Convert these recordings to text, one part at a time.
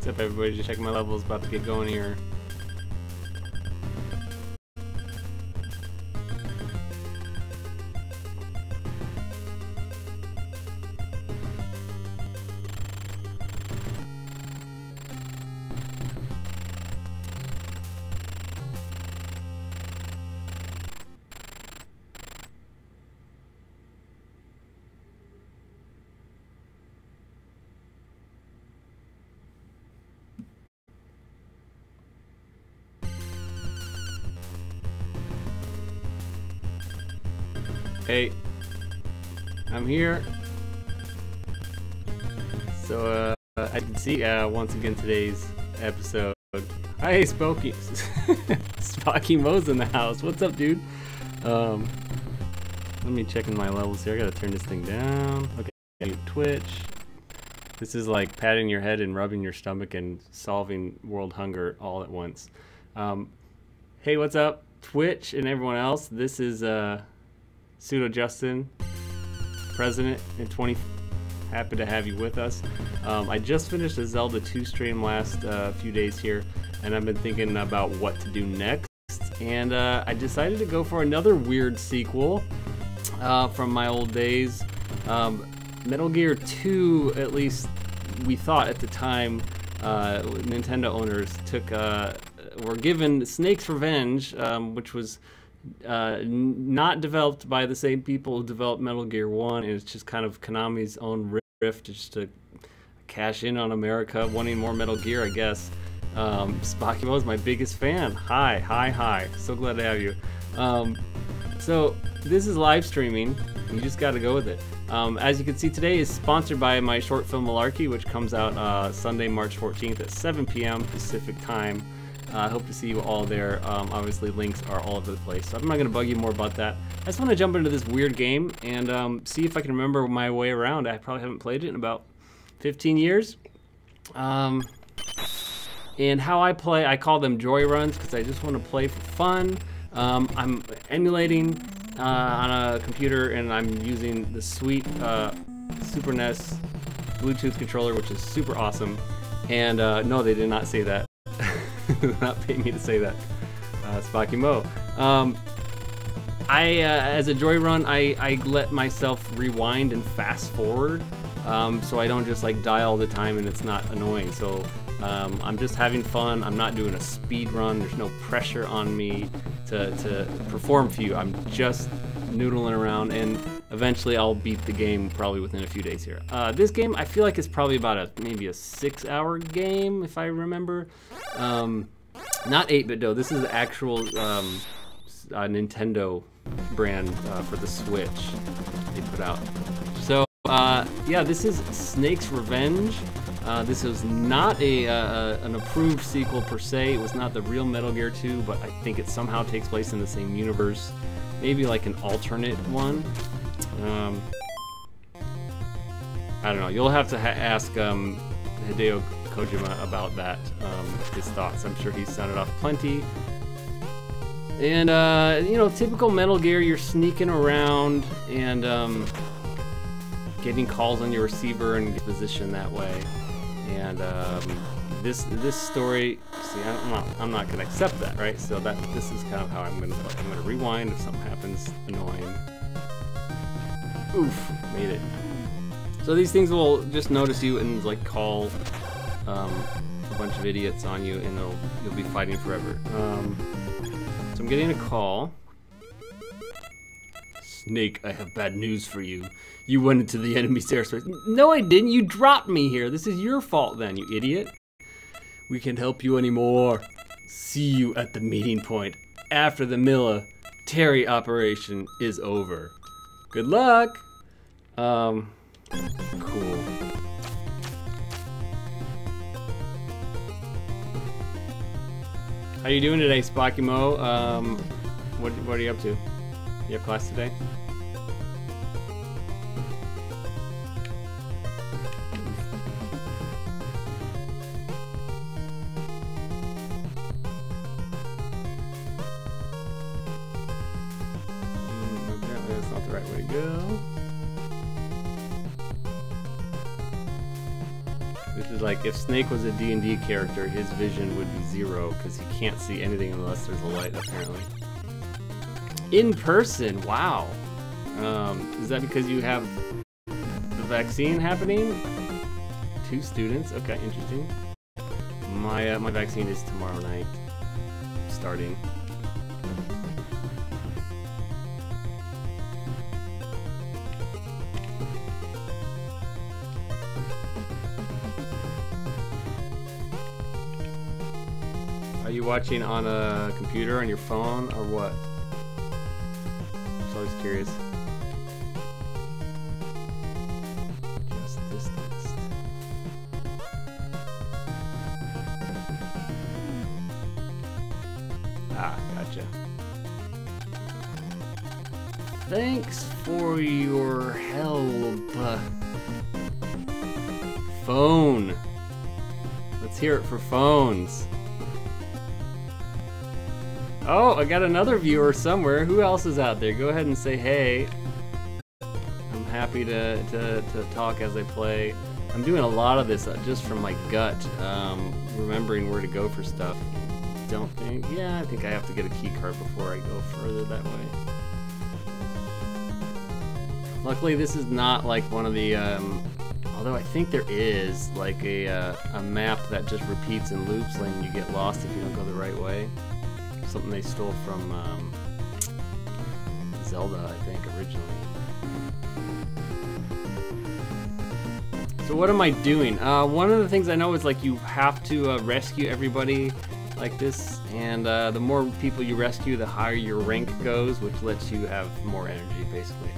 up, everybody? Just checking my levels. About to get going here. Hey, I'm here. So, I can see once again today's episode. Hi, Spooky. Spocky Mo's in the house. What's up, dude? Let me check in my levels here. I gotta turn this thing down. Okay, Twitch. This is like patting your head and rubbing your stomach and solving world hunger all at once. Hey, what's up, Twitch and everyone else? This is Pseudo Justin, President in 20. Happy to have you with us. I just finished a Zelda 2 stream last few days here, and I've been thinking about what to do next. And I decided to go for another weird sequel from my old days. Metal Gear 2, at least we thought at the time, Nintendo owners were given Snake's Revenge, which was not developed by the same people who developed Metal Gear 1, and it's just kind of Konami's own rift just to cash in on America wanting more Metal Gear, I guess. Spocky Mo is my biggest fan. Hi. So glad to have you. So this is live streaming. You just got to go with it. As you can see, today is sponsored by my short film Malarkey, which comes out Sunday, March 14th at 7 p.m. Pacific time. I hope to see you all there. Obviously, links are all over the place, so I'm not going to bug you more about that. I just want to jump into this weird game and see if I can remember my way around. I probably haven't played it in about 15 years. And how I play, I call them joy runs because I just want to play for fun. I'm emulating on a computer, and I'm using the sweet Super NES Bluetooth controller, which is super awesome. And no, they did not say that. Not pay me to say that, Spocky Mo. As a joy run, I let myself rewind and fast forward, so I don't just like die all the time and it's not annoying. So I'm just having fun. I'm not doing a speed run. There's no pressure on me to perform for you. I'm just noodling around, and eventually I'll beat the game probably within a few days here. This game, I feel like it's probably about maybe a 6-hour game, if I remember. Not 8-bit though. This is the actual Nintendo brand for the Switch they put out. So yeah, this is Snake's Revenge. This was not an approved sequel per se. It was not the real Metal Gear 2, but I think it somehow takes place in the same universe. Maybe like an alternate one. I don't know. You'll have to ask Hideo Kojima about that, his thoughts. I'm sure he's sounded off plenty. And you know, typical Metal Gear, you're sneaking around and getting calls on your receiver and get positioned that way. And this story, see, I'm not gonna accept that, right? So this is kind of how I'm gonna rewind if something happens annoying. Oof, made it. So these things will just notice you and like call a bunch of idiots on you, and you'll be fighting forever. So I'm getting a call. Snake, I have bad news for you. You went into the enemy's airspace. No, I didn't. You dropped me here. This is your fault then, you idiot. We can't help you anymore. See you at the meeting point after the military operation is over. Good luck. Cool. How you doing today, Spocky Mo? What are you up to? You have class today? Apparently that's not the right way to go. This like if Snake was a D&D character, his vision would be 0 because he can't see anything unless there's a light, apparently. In person, wow. Is that because you have the vaccine happening? 2 students, okay, interesting. My vaccine is tomorrow night, starting. Are you watching on a computer, on your phone, or what? I'm just always curious. Just distanced. Ah, gotcha. Thanks for your help. Phone. Let's hear it for phones. Oh, I got another viewer somewhere. Who else is out there? Go ahead and say hey. I'm happy to talk as I play. I'm doing a lot of this just from my gut, remembering where to go for stuff. Don't think, yeah, I think I have to get a key card before I go further that way. Luckily, this is not like one of the, although I think there is like a map that just repeats and loops and you get lost if you don't go the right way. Something they stole from Zelda, I think, originally. So what am I doing? One of the things I know is like you have to rescue everybody like this, and the more people you rescue, the higher your rank goes, which lets you have more energy, basically.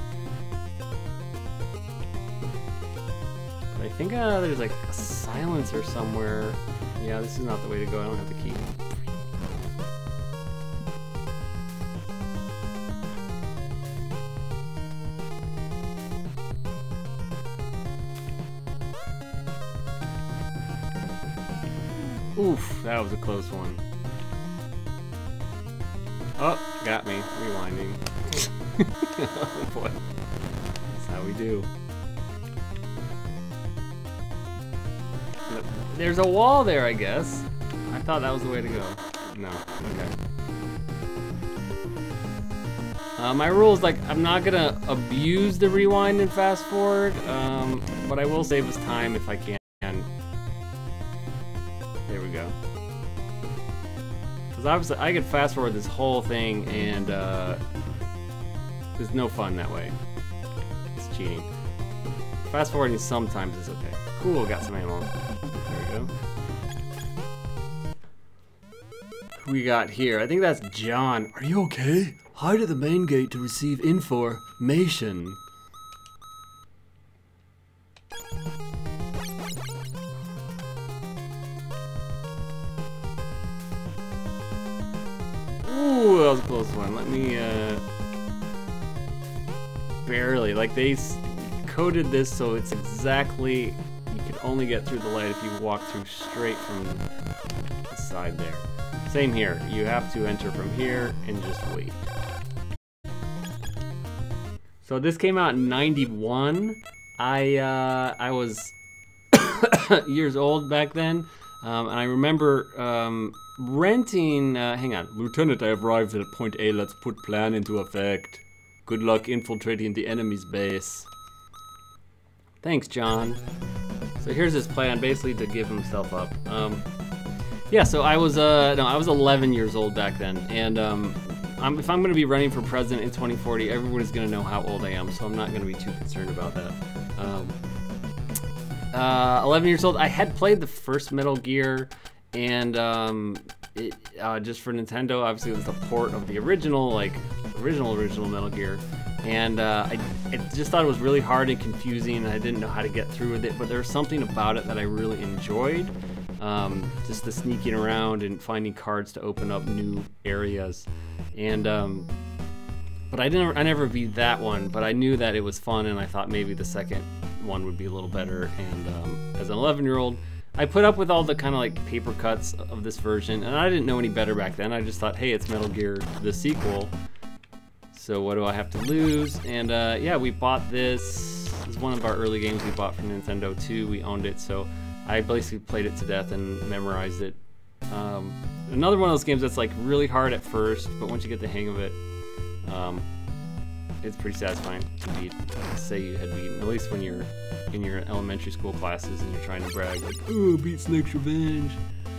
But I think there's like a silencer somewhere. Yeah, this is not the way to go. I don't have the key. Oof, that was a close one. Oh, got me. Rewinding. Oh boy. That's how we do. There's a wall there, I guess. I thought that was the way to go. No, okay. My rule is like, I'm not gonna abuse the rewind and fast forward, but I will save us time if I can. There we go. Because obviously I could fast forward this whole thing and there's no fun that way. It's cheating. Fast forwarding sometimes is okay. Cool, got some ammo. There we go. Who we got here? I think that's John. Are you okay? Hide at the main gate to receive information. Ooh, that was a close one. Let me, barely. Like, they coded this so it's exactly, you can only get through the light if you walk through straight from the side there. Same here. You have to enter from here and just wait. So this came out in '91. I was years old back then, and I remember renting. Hang on, Lieutenant, I have arrived at point A. Let's put plan into effect. Good luck infiltrating the enemy's base. Thanks, John. So here's his plan, basically to give himself up. Yeah, so I was I was 11 years old back then, and if I'm gonna be running for president in 2040, everybody's gonna know how old I am, so I'm not gonna be too concerned about that. 11 years old, I had played the first Metal Gear, and just for Nintendo, obviously it was the port of the original, like original Metal Gear, and I just thought it was really hard and confusing, and I didn't know how to get through with it, but there was something about it that I really enjoyed. Just the sneaking around and finding cards to open up new areas, and but I never beat that one, but I knew that it was fun, and I thought maybe the second one would be a little better. And as an 11-year-old, I put up with all the kind of like paper cuts of this version, and I didn't know any better back then. I just thought, hey, it's Metal Gear, the sequel, so what do I have to lose? And yeah, we bought this. This is one of our early games we bought from Nintendo too. We owned it, so I basically played it to death and memorized it. Another one of those games that's like really hard at first, but once you get the hang of it, it's pretty satisfying to beat. Say you had beaten, at least when you're in your elementary school classes and you're trying to brag like, "Oh, beat Snake's Revenge."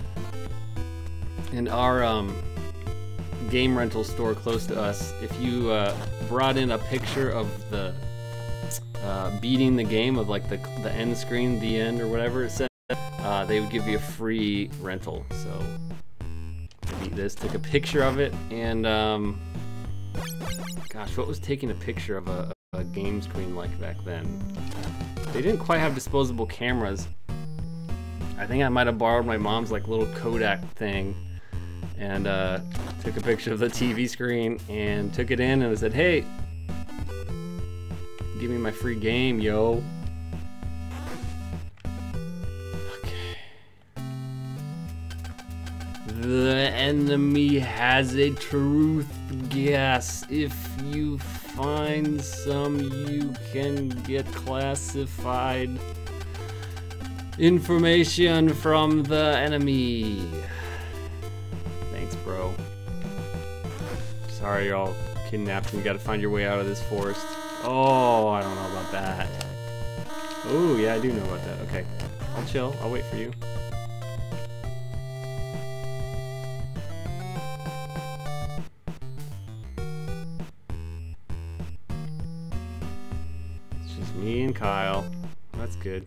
And our game rental store close to us, if you brought in a picture of the beating the game, of like the end screen, the end or whatever it said, they would give you a free rental. So I beat this, took a picture of it, and gosh, what was taking a picture of a game screen like back then? They didn't quite have disposable cameras. I think I might have borrowed my mom's like little Kodak thing and took a picture of the TV screen and took it in and I said, "Hey, give me my free game, yo." Okay. The enemy has a truth gas. If you find some, you can get classified information from the enemy. Thanks, bro. Sorry you're all kidnapped and you gotta find your way out of this forest. Oh, I don't know about that. Oh, yeah, I do know about that. Okay, I'll chill. I'll wait for you. It's just me and Kyle. That's good.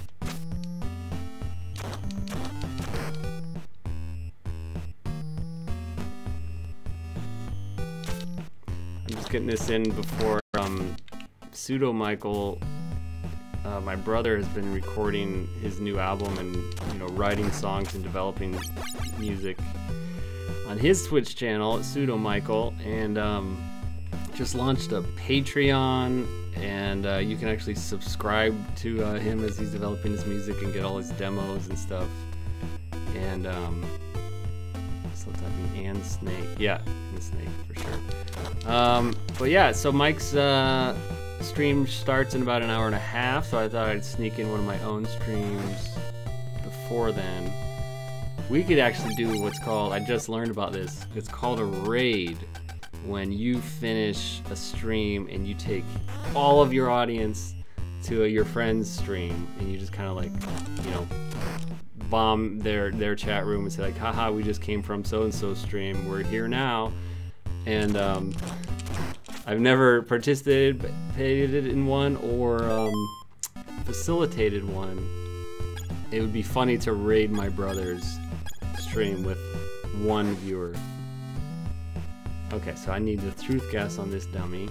I'm just getting this in before Pseudo Michael, my brother, has been recording his new album and, you know, writing songs and developing music on his Twitch channel, Pseudo Michael, and just launched a Patreon, and you can actually subscribe to him as he's developing his music and get all his demos and stuff. And so typing and Snake, yeah, and Snake for sure. But yeah, so Mike's stream starts in about an hour and a half, so I thought I'd sneak in one of my own streams before then. We could actually do what's called, I just learned about this, it's called a raid. When you finish a stream and you take all of your audience to your friend's stream and you just kind of like, you know, bomb their chat room and say like, haha, we just came from so-and-so stream, we're here now. And I've never participated in one or facilitated one. It would be funny to raid my brother's stream with one viewer. Okay, so I need the truth gas on this dummy.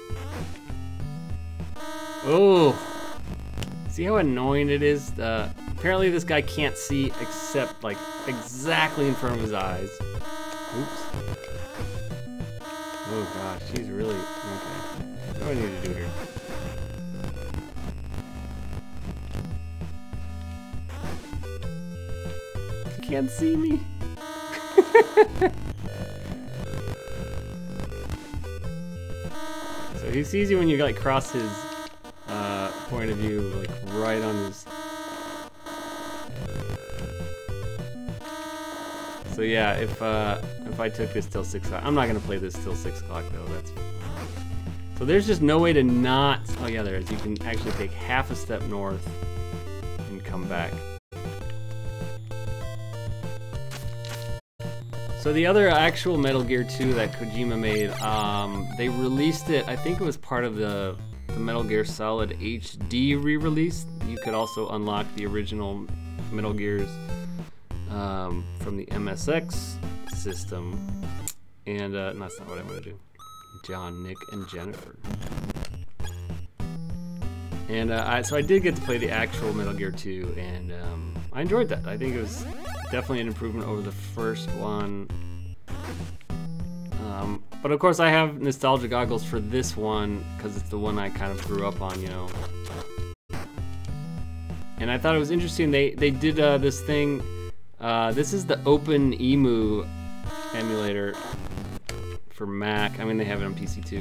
Oh! See how annoying it is? Apparently this guy can't see except like exactly in front of his eyes. Oops. Oh gosh, he's really... Okay. What do I need to do here? He can't see me. So he sees you when you like cross his point of view, like right on his... So yeah, if I took this till 6 o'clock, I'm not gonna play this till 6 o'clock though. That's so there's just no way to not. Oh yeah, there is. You can actually take half a step north and come back. So the other actual Metal Gear 2 that Kojima made, they released it. I think it was part of the Metal Gear Solid HD re-release. You could also unlock the original Metal Gears from the MSX system, and that's not what I'm gonna do. John, Nick, and Jennifer. And so I did get to play the actual Metal Gear 2, and I enjoyed that. I think it was definitely an improvement over the first one. But of course I have nostalgia goggles for this one because it's the one I kind of grew up on, you know. And I thought it was interesting. They did this thing. This is the OpenEMU emulator for Mac. I mean, they have it on PC too.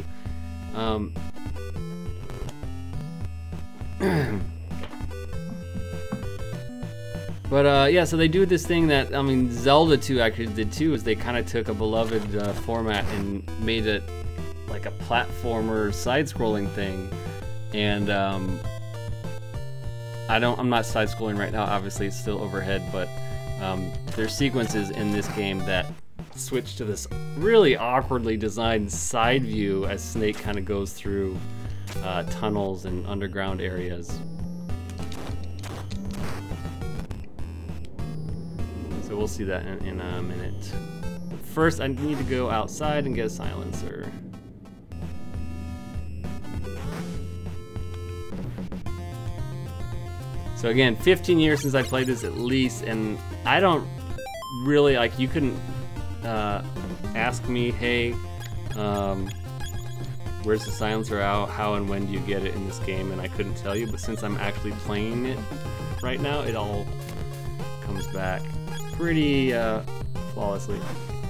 But yeah, so they do this thing that, I mean, Zelda 2 actually did too, is they kind of took a beloved format and made it like a platformer side-scrolling thing. And I'm not side-scrolling right now, obviously it's still overhead, but there's sequences in this game that switch to this really awkwardly designed side view as Snake kind of goes through tunnels and underground areas. So we'll see that in a minute. But first, I need to go outside and get a silencer. So again, 15 years since I played this at least, and I don't really, like, you couldn't ask me, hey, where's the silencer out? How and when do you get it in this game? And I couldn't tell you, but since I'm actually playing it right now, it all comes back pretty flawlessly.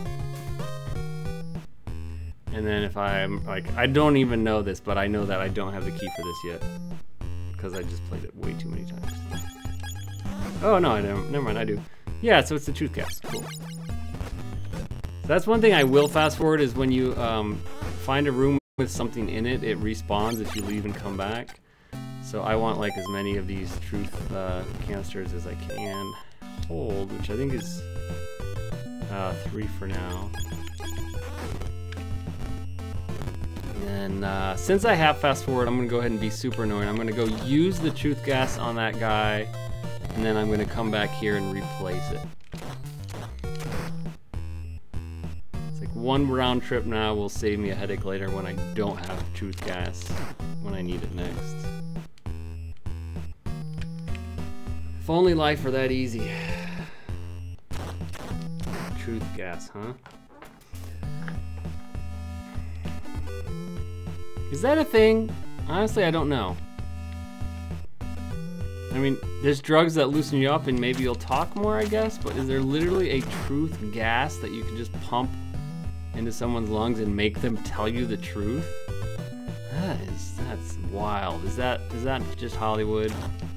And then if I'm like, I don't even know this, but I know that I don't have the key for this yet because I just played it way too many times. Oh no, I don't. Never mind, I do. Yeah, so it's the truth gas. Cool. So that's one thing I will fast forward is when you find a room with something in it, it respawns if you leave and come back. So I want like as many of these truth canisters as I can hold, which I think is 3 for now. And since I have fast forward, I'm gonna go ahead and be super annoying. I'm gonna go use the truth gas on that guy, and then I'm gonna come back here and replace it. It's like one round trip now will save me a headache later when I don't have truth gas when I need it next. If only life were that easy. Truth gas, huh? Is that a thing? Honestly, I don't know. I mean, there's drugs that loosen you up and maybe you'll talk more, I guess, but is there literally a truth gas that you can just pump into someone's lungs and make them tell you the truth? That's wild. Is that just Hollywood?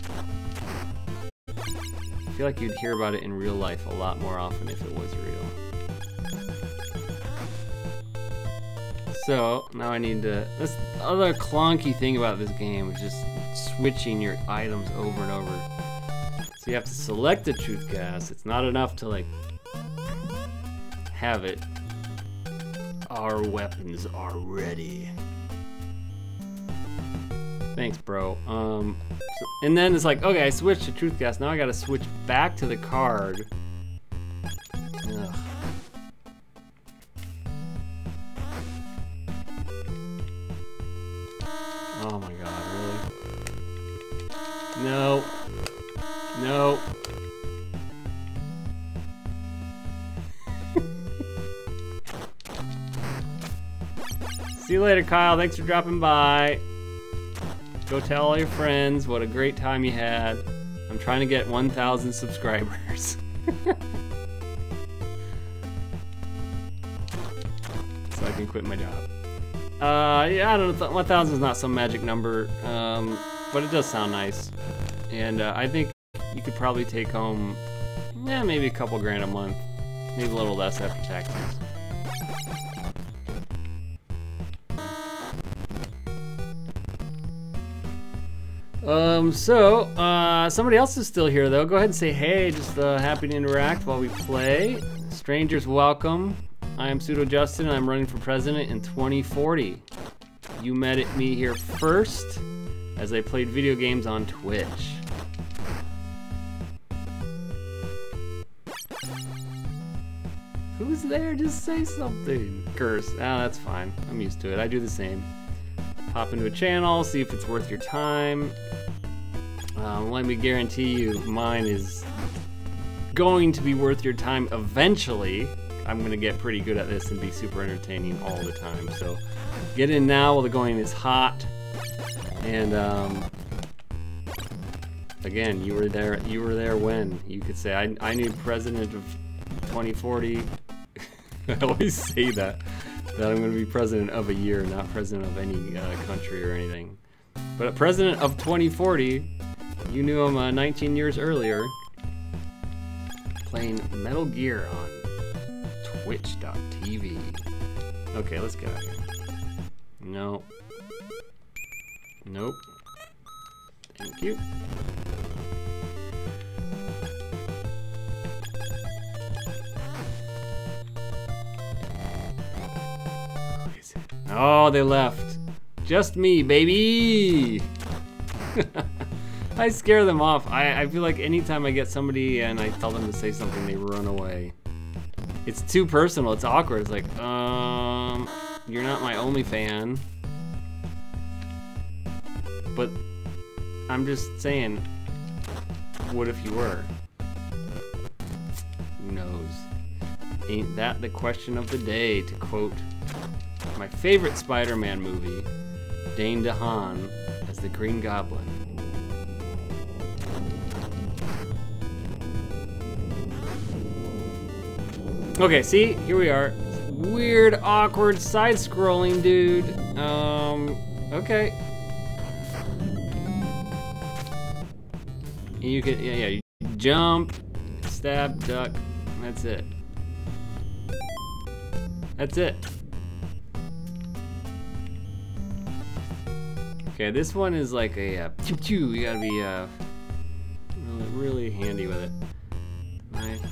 I feel like you'd hear about it in real life a lot more often if it was real. So, now I need to... That's the other clunky thing about this game, is just switching your items over and over. So you have to select the truth gas. It's not enough to, like, have it. Our weapons are ready. Thanks, bro. And then it's like, okay, I switched to truth gas. Now I gotta switch back to the card. Ugh. Oh my god, really? No. No. See you later, Kyle. Thanks for dropping by. Go tell all your friends what a great time you had. I'm trying to get 1,000 subscribers. So I can quit my job. Yeah, I don't know, 1,000 is not some magic number, but it does sound nice. And I think you could probably take home, yeah, maybe a couple grand a month. Maybe a little less after taxes. Somebody else is still here though. Go ahead and say hey, just happy to interact while we play. Strangers welcome. I am Pseudo Justin and I'm running for president in 2040. You met me here first as I played video games on Twitch. Who's there? Just say something. Curse. Oh, that's fine. I'm used to it. I do the same. Hop into a channel, see if it's worth your time. Let me guarantee you, mine is going to be worth your time eventually. I'm gonna get pretty good at this and be super entertaining all the time. So get in now while the going is hot. And again, you were there when? You could say, I knew president of 2040. I always say that I'm going to be president of a year, not president of any country or anything. But president of 2040, you knew him 19 years earlier. playing Metal Gear on Twitch.tv. Okay, let's get out of here. No. Nope. Thank you. Oh, they left. Just me, baby! I scare them off. I feel like anytime I get somebody and I tell them to say something, they run away. It's too personal. It's awkward. It's like, you're not my only fan. But I'm just saying, what if you were? Who knows? Ain't that the question of the day, to quote my favorite Spider-Man movie, Dane DeHaan as the Green Goblin. Okay, see? Here we are. Weird, awkward, side-scrolling dude. Okay. You can, yeah, you jump, stab, duck, that's it. That's it. Okay, this one is like a pew-pew. You gotta be really handy with it. Knife.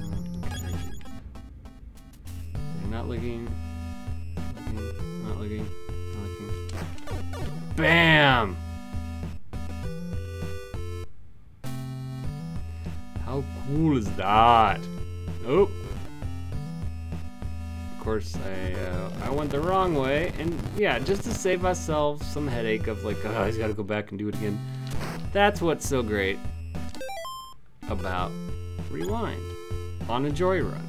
You're not looking. Not looking. Bam! How cool is that? Oh. Of course, I went the wrong way, and yeah, just to save myself some headache of like, oh, I just gotta go back and do it again. That's what's so great about Rewind on a Joy Run.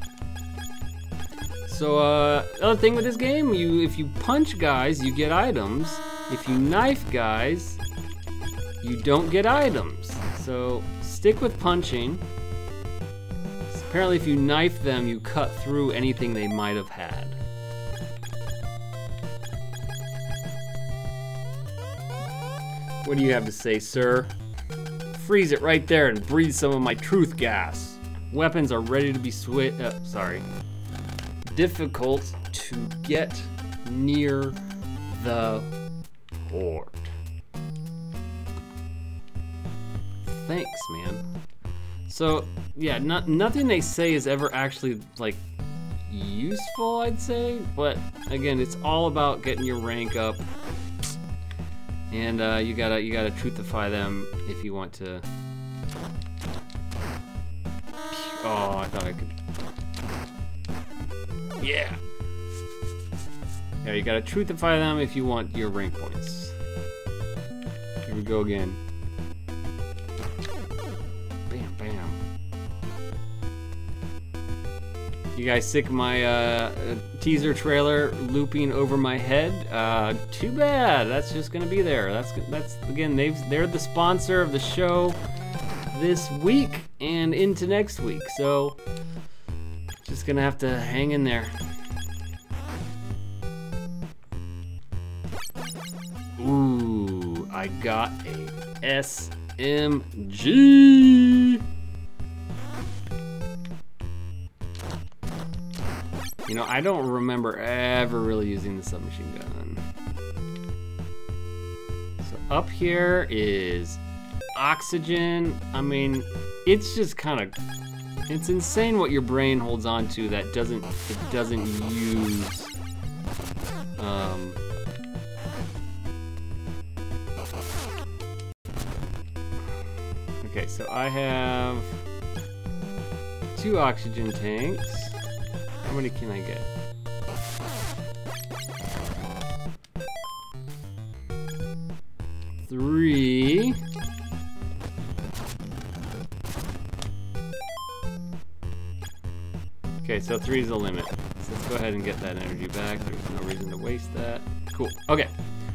So, other thing with this game, if you punch guys, you get items. If you knife guys, you don't get items. So, stick with punching. Apparently if you knife them, you cut through anything they might have had. What do you have to say, sir? Freeze it right there and breathe some of my truth gas. Weapons are ready to be difficult to get near the port. Thanks, man. So, yeah, nothing they say is ever actually, like, useful, I'd say. But, again, it's all about getting your rank up. And, you gotta truthify them if you want to... Oh, I thought I could... Yeah! Yeah, you gotta truthify them if you want your rank points. Here we go again. You guys sick of my teaser trailer looping over my head? Too bad. That's just gonna be there. That's again, they're the sponsor of the show this week and into next week. So just gonna have to hang in there. Ooh, I got a SMG. You know, I don't remember ever really using the submachine gun. So up here is oxygen. I mean, it's just kind of, it's insane what your brain holds on to that doesn't use. Okay, so I have 2 oxygen tanks. How many can I get? Three. Okay, so 3 is the limit. So let's go ahead and get that energy back. There's no reason to waste that. Cool. Okay.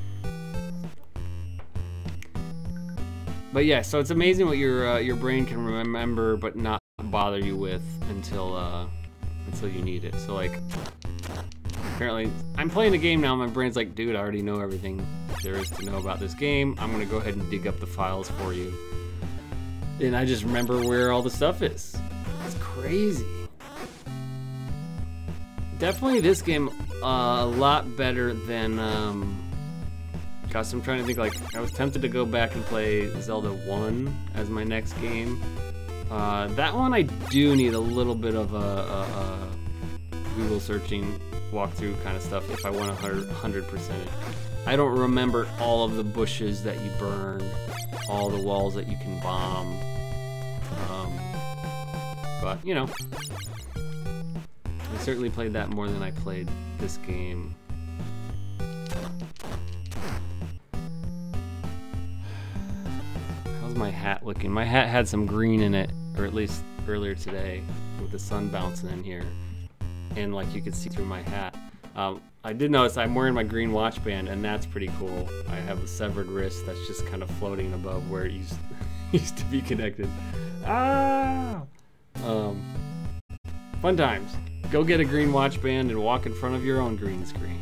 But yeah, so it's amazing what your brain can remember but not bother you with until you need it. So like, apparently, I'm playing a game now, my brain's like, dude, I already know everything there is to know about this game. I'm gonna go ahead and dig up the files for you. And I just remember where all the stuff is. That's crazy. Definitely this game a lot better than gosh, I'm trying to think, like, I was tempted to go back and play Zelda 1 as my next game. That one I do need a little bit of a Google searching walkthrough kind of stuff if I want to 100% it. I don't remember all of the bushes that you burn, all the walls that you can bomb. But, you know, I certainly played that more than I played this game. How's my hat looking? My hat had some green in it, or at least earlier today, with the sun bouncing in here. And like you could see through my hat. I did notice I'm wearing my green watch band, and that's pretty cool. I have a severed wrist that's just kind of floating above where it used to be connected. Ah! Fun times. Go get a green watch band and walk in front of your own green screen.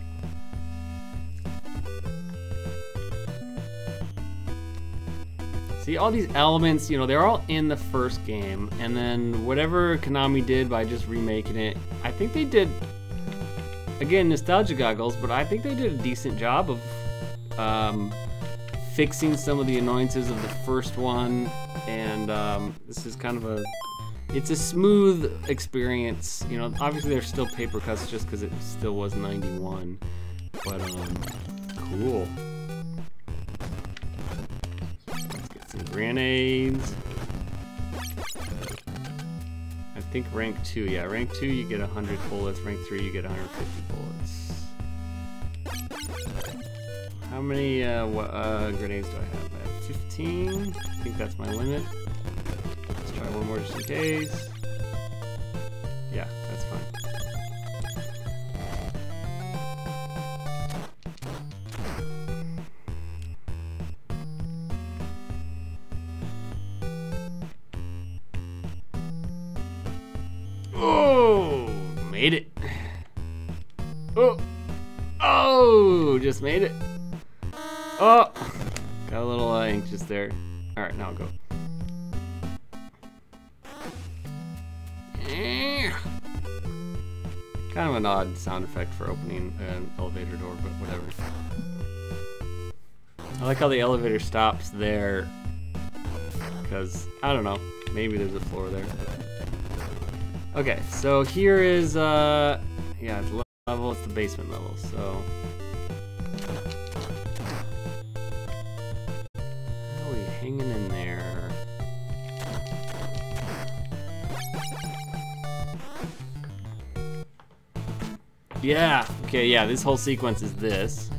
See, all these elements, you know, they're all in the first game, and then whatever Konami did by just remaking it, I think they did, again, nostalgia goggles, but I think they did a decent job of fixing some of the annoyances of the first one, and this is kind of it's a smooth experience. You know, obviously there's still paper cuts just because it still was 91, but cool. Let's get some grenades. I think rank 2, yeah, rank 2 you get 100 bullets, rank 3 you get 150 bullets. How many grenades do I have? I have 15. I think that's my limit. Let's try one more just in case. Yeah, that's fine. Oh, made it. Oh, just made it. Oh, got a little anxious there. All right, now I'll go. Kind of an odd sound effect for opening an elevator door, but whatever. I like how the elevator stops there, because, I don't know, maybe there's a floor there. Okay, so here is, yeah, it's level, it's the basement level, so. How are we hanging in there? Yeah, okay, yeah, this whole sequence is this.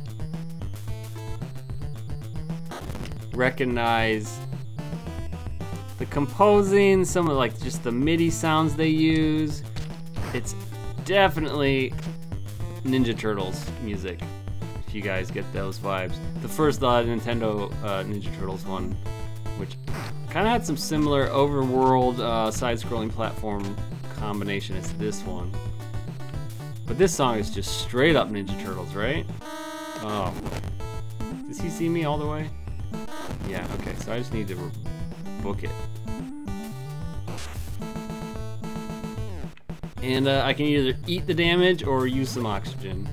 Recognize the composing, some of like just the MIDI sounds they use. It's definitely Ninja Turtles music, if you guys get those vibes. The first Nintendo Ninja Turtles one, which kind of had some similar overworld side-scrolling platform combination as this one. But this song is just straight up Ninja Turtles, right? Oh. Does he see me all the way? Yeah, okay, so I just need to book it. And I can either eat the damage or use some oxygen.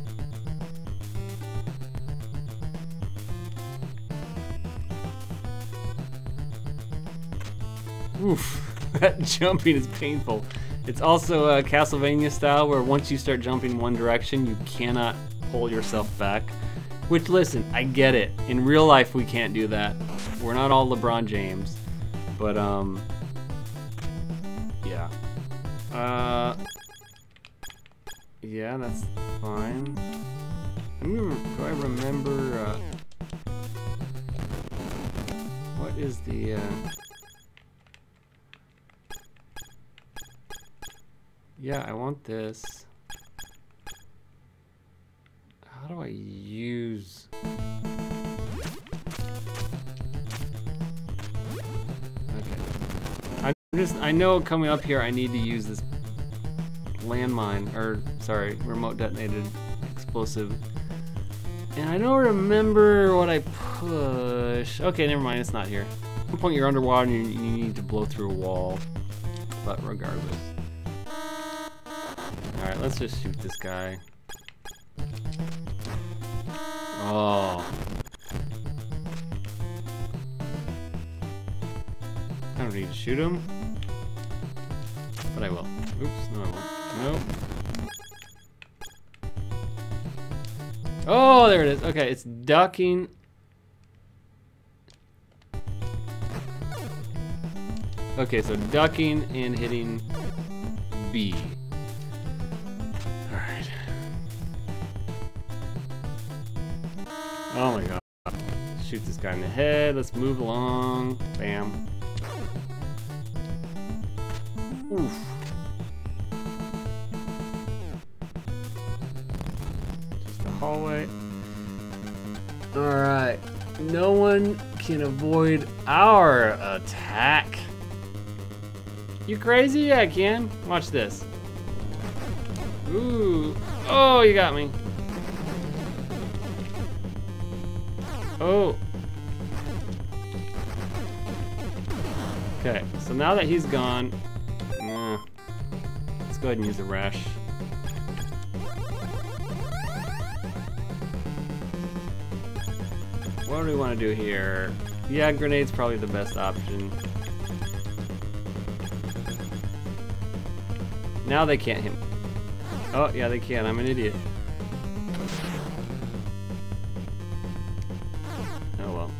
Oof, that jumping is painful. It's also Castlevania style, where once you start jumping one direction, you cannot pull yourself back. Which, listen, I get it. In real life, we can't do that. We're not all LeBron James. But, yeah. Yeah, that's fine. Do I remember, what is the, yeah, I want this. How do I use? Okay. I know coming up here I need to use this landmine, or sorry, remote detonated explosive. And I don't remember what I push. Okay, never mind, it's not here. At one point you're underwater and you need to blow through a wall. but regardless. Alright, let's just shoot this guy. Oh. I don't need to shoot him. But I will. Oops, no I won't. Nope. Oh, there it is. Okay, it's ducking. Okay, so ducking and hitting B. Alright. Oh my god. Shoot this guy in the head. Let's move along. Bam. Oof. Just a hallway. Alright. No one can avoid our attack. You crazy? Yeah, I can. Watch this. Ooh. Oh, you got me. Oh. Okay, so now that he's gone, let's go ahead and use a rush. What do we want to do here? Yeah, grenade's probably the best option. Now they can't hit me. Oh, yeah, they can. I'm an idiot. Oh, well.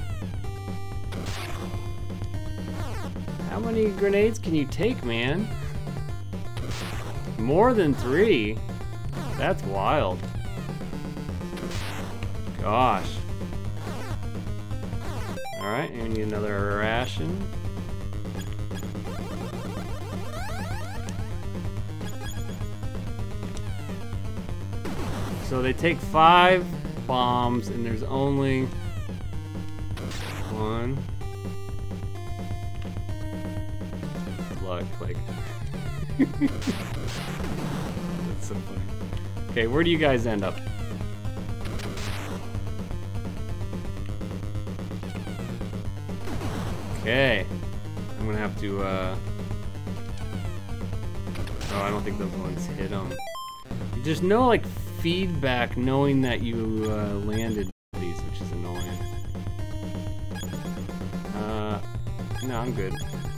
How many grenades can you take, man? More than 3? That's wild. Gosh. Alright, and we need another ration. So they take 5 bombs, and there's only 1. Blood quake. That's so funny. Okay, where do you guys end up? Okay. I'm gonna have to, oh, I don't think those ones hit them. There's no, like, feedback knowing that you landed these, which is annoying. No, I'm good.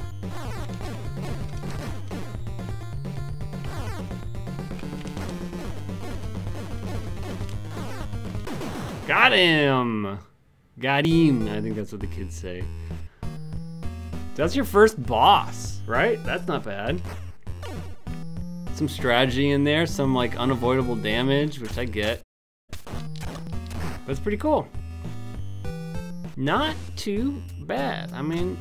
Got him! Got him! I think that's what the kids say. That's your first boss, right? That's not bad. Some strategy in there, some like unavoidable damage, which I get. But it's pretty cool. Not too bad. I mean,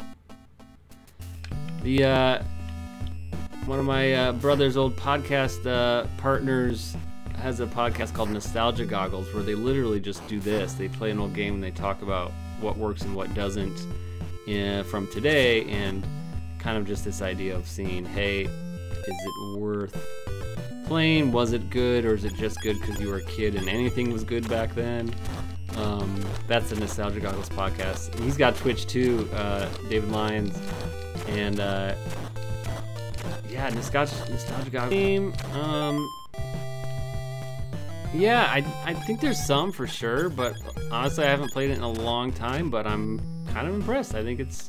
the one of my brother's old podcast partners has a podcast called Nostalgia Goggles, where they literally just do this. They play an old game and they talk about what works and what doesn't from today, and kind of just this idea of seeing, hey, is it worth playing? Was it good, or is it just good because you were a kid and anything was good back then? That's the Nostalgia Goggles podcast. And he's got Twitch too, David Lyons. And yeah, Nostalgia Goggles game. Yeah, I think there's some for sure, but honestly I haven't played it in a long time, but I'm kind of impressed. I think it's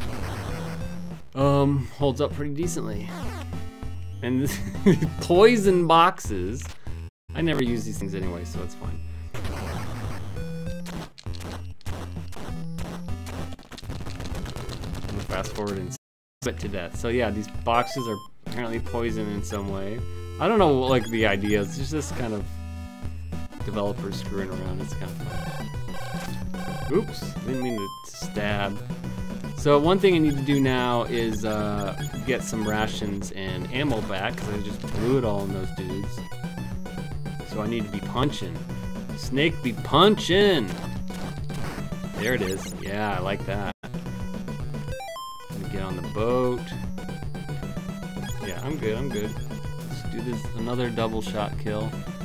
holds up pretty decently. And poison boxes. I never use these things anyway, so it's fine. I'm gonna fast forward and spit to death. So yeah, these boxes are apparently poison in some way. I don't know what, like, the idea is. It's just this kind of developers screwing around. It's kind of fun. Oops, didn't mean to stab. So one thing I need to do now is get some rations and ammo back, because I just blew it all in those dudes. So I need to be punching. Snake be punching! There it is. Yeah, I like that. Let me get on the boat. Yeah, I'm good, I'm good. Let's do this, another double shot kill.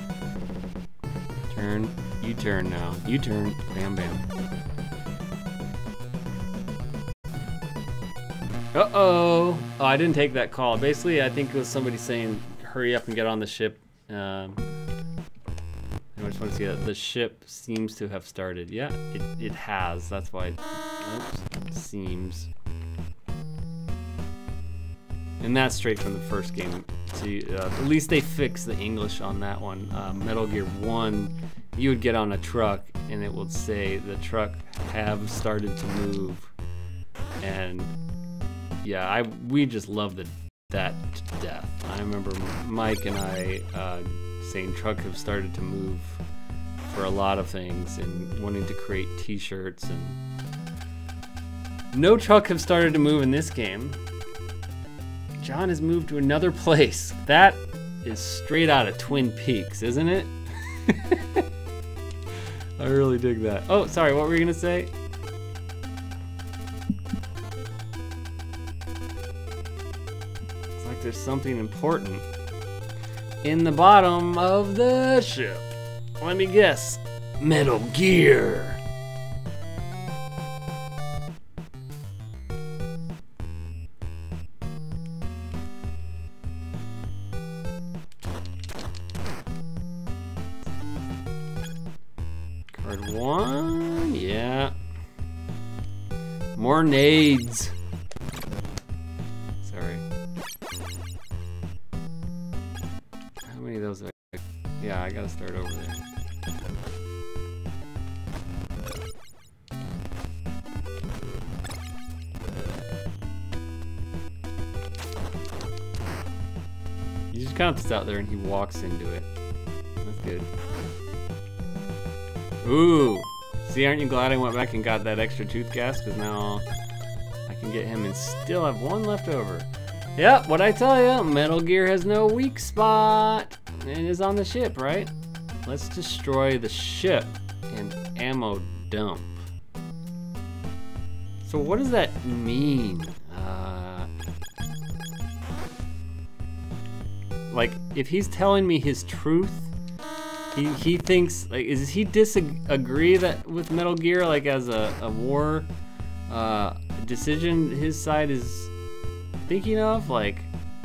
Turn. You turn now. You turn. Bam, bam. Uh-oh. Oh, I didn't take that call. Basically, I think it was somebody saying, hurry up and get on the ship. I just want to see that the ship seems to have started. Yeah, it has. That's why it seems. And that's straight from the first game. See, at least they fixed the English on that one. Metal Gear 1, you would get on a truck and it would say the truck have started to move. And yeah, we just loved that to death. I remember Mike and I saying truck have started to move for a lot of things and wanting to create t-shirts, and no truck have started to move in this game. John has moved to another place. That is straight out of Twin Peaks, isn't it? I really dig that. Oh, sorry, what were you gonna say? It's like there's something important in the bottom of the ship. Let me guess. Metal Gear. Card 1, yeah. More nades. Sorry. How many of those are? Yeah, I gotta start over there. He just counts out there and he walks into it. That's good. Ooh! See, aren't you glad I went back and got that extra tooth gas? Because now I can get him and still have one left over. Yep, what'd I tell you? Metal Gear has no weak spot. It is on the ship, right? Let's destroy the ship and ammo dump. So what does that mean? Like, if he's telling me his truth, he thinks, like, does he disagree that with Metal Gear, like, as a war decision his side is thinking of? Like,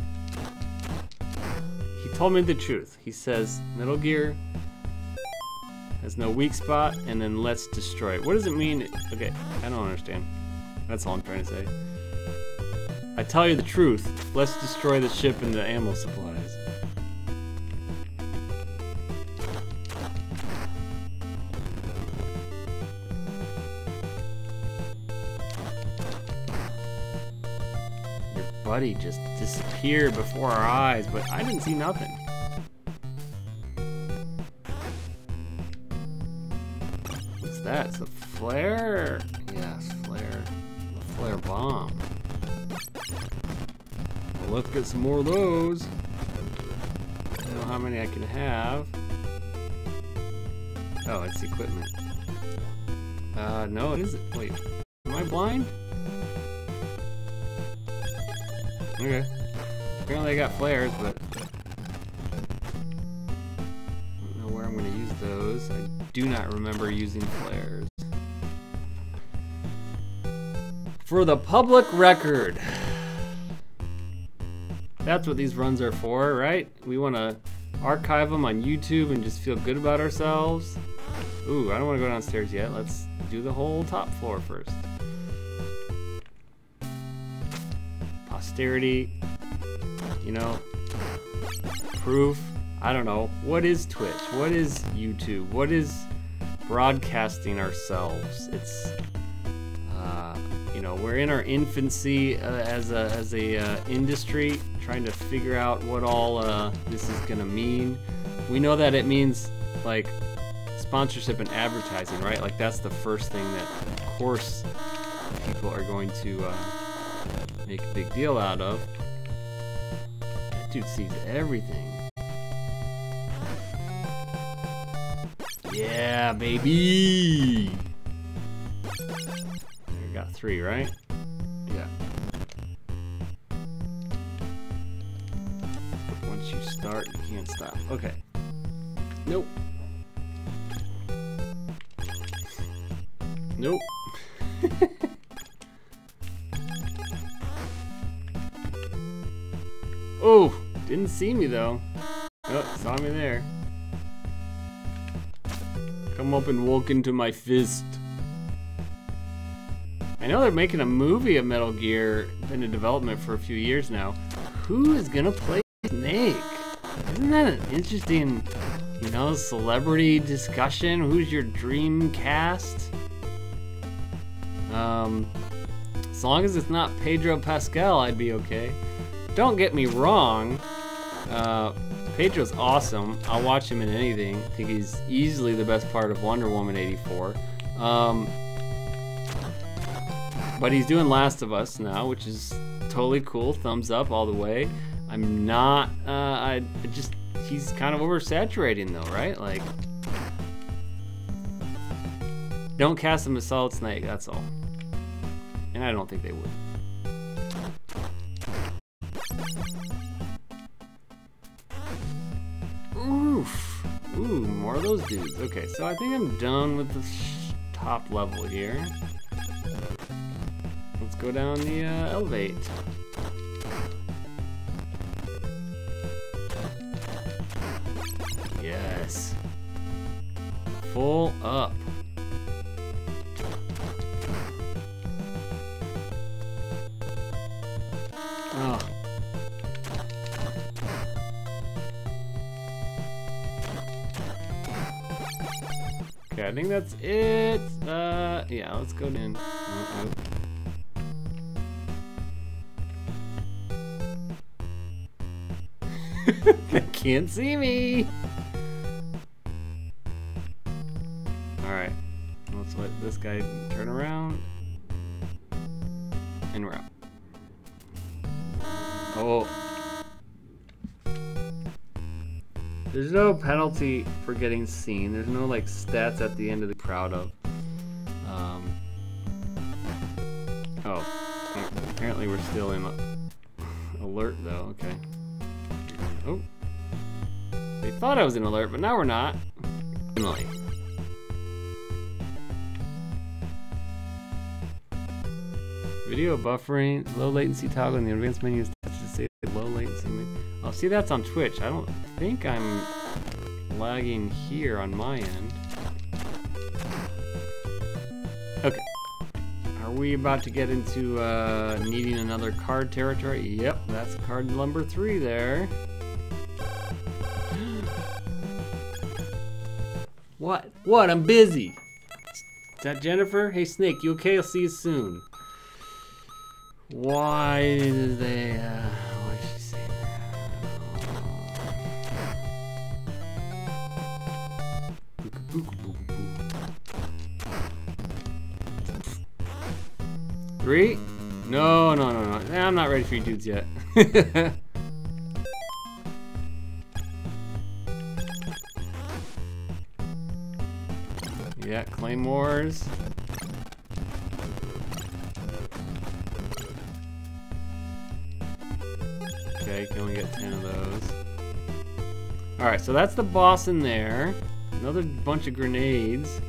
he told me the truth. He says Metal Gear has no weak spot, and then let's destroy it. What does it mean? Okay, I don't understand. That's all I'm trying to say. I tell you the truth. Let's destroy the ship and the ammo supplies. Your buddy just disappeared before our eyes, but I didn't see nothing. What's that? It's a flare? Yes, flare. A flare bomb. Well, let's get some more of those. I don't know how many I can have. Oh, it's equipment. No, it isn't. Wait, am I blind? Okay. Apparently I got flares, but I don't know where I'm going to use those. I do not remember using flares. For the public record. That's what these runs are for, right? We want to archive them on YouTube and just feel good about ourselves. Ooh, I don't want to go downstairs yet. Let's do the whole top floor first. Posterity, you know, proof. I don't know. What is Twitch? What is YouTube? What is broadcasting ourselves? It's, you know, we're in our infancy as a industry, trying to figure out what all this is gonna mean. We know that it means like sponsorship and advertising, right? Like that's the first thing that, of course, people are going to make a big deal out of. That dude sees everything. Yeah, baby. You got 3, right? Yeah. Once you start, you can't stop. Okay. Nope. Nope. Oh, didn't see me though. Oh, saw me there. Come up and walk into my fist. I know they're making a movie of Metal Gear, been in development for a few years now. Who is gonna play Snake? Isn't that an interesting, you know, celebrity discussion? Who's your dream cast? As long as it's not Pedro Pascal, I'd be okay. Don't get me wrong, Pedro's awesome. I'll watch him in anything. I think he's easily the best part of Wonder Woman 84. But he's doing Last of Us now, which is totally cool. Thumbs up all the way. I'm not, he's kind of oversaturating though, right? Like, don't cast him as Solid Snake, that's all. And I don't think they would. Oof. Ooh, more of those dudes. Okay, so I think I'm done with the top level here. Let's go down the elevate. Yes. Full up. Oh. Okay, I think that's it. Yeah, let's go in. They can't see me. Alright, let's let this guy turn around. And we're out. Oh. There's no penalty for getting seen. There's no like stats at the end of the proud of. Oh. Apparently we're still in alert though, okay. Oh. They thought I was in alert, but now we're not. Finally. Video buffering, low latency toggle in the advanced menu is touched to say low latency menu. Oh, see, that's on Twitch. I don't think I'm lagging here on my end. Okay. Are we about to get into needing another card territory? Yep, that's card number 3 there. What? What? I'm busy. Is that Jennifer? Hey, Snake, you okay? I'll see you soon. Why did they, why did she say that? 3? No. I'm not ready for you dudes yet. Yeah, claymores. Okay, can only get 10 of those. Alright, so that's the boss in there. Another bunch of grenades.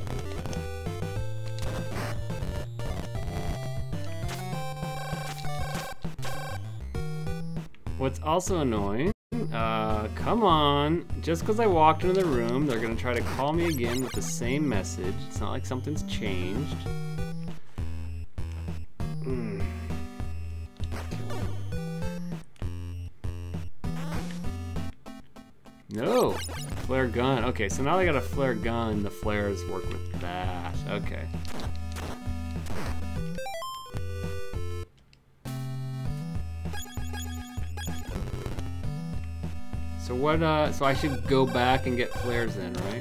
What's also annoying, come on, just because I walked into the room, they're gonna try to call me again with the same message. It's not like something's changed. No, flare gun. Okay, so now they got a flare gun. The flares work with that. Okay. So what, so I should go back and get flares then, right?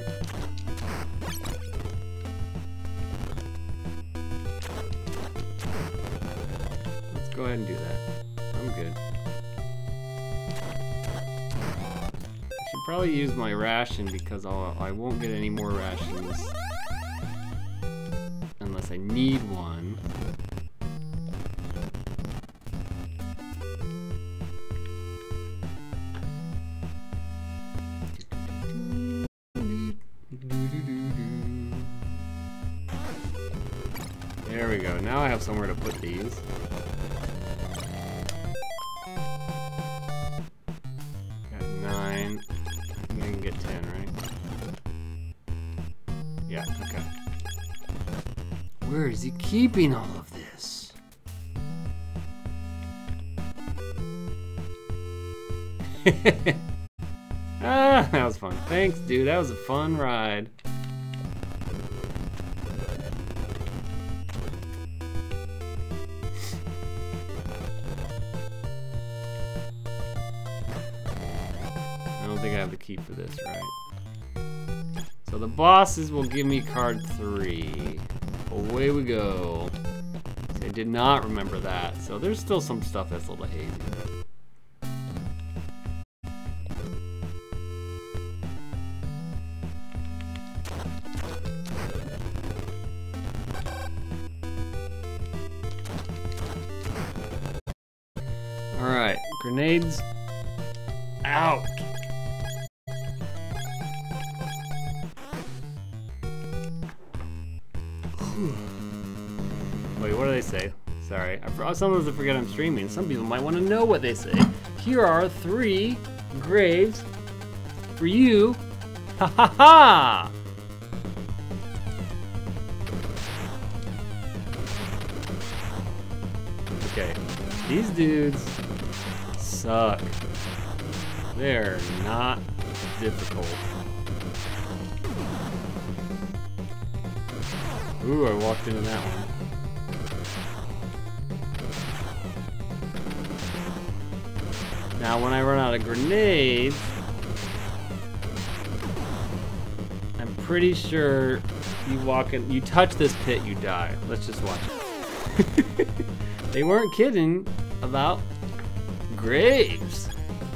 Let's go ahead and do that. I'm good. I should probably use my ration because I won't get any more rations unless I need one. There we go. Now I have somewhere to put these. is he keeping all of this? Ah, that was fun. Thanks, dude. That was a fun ride. I don't think I have the key for this, right? So the bosses will give me card 3. Away we go. I did not remember that, so there's still some stuff that's a little hazy. Alright, grenades out. Wait, what do they say? Sorry, sometimes I forget I'm streaming. Some people might want to know what they say. Here are 3 graves for you. Ha ha ha! Okay, these dudes suck. They're not difficult. Ooh, I walked into that one. Now, when I run out of grenades, I'm pretty sure you walk in, you touch this pit, you die. Let's just watch it. They weren't kidding about graves.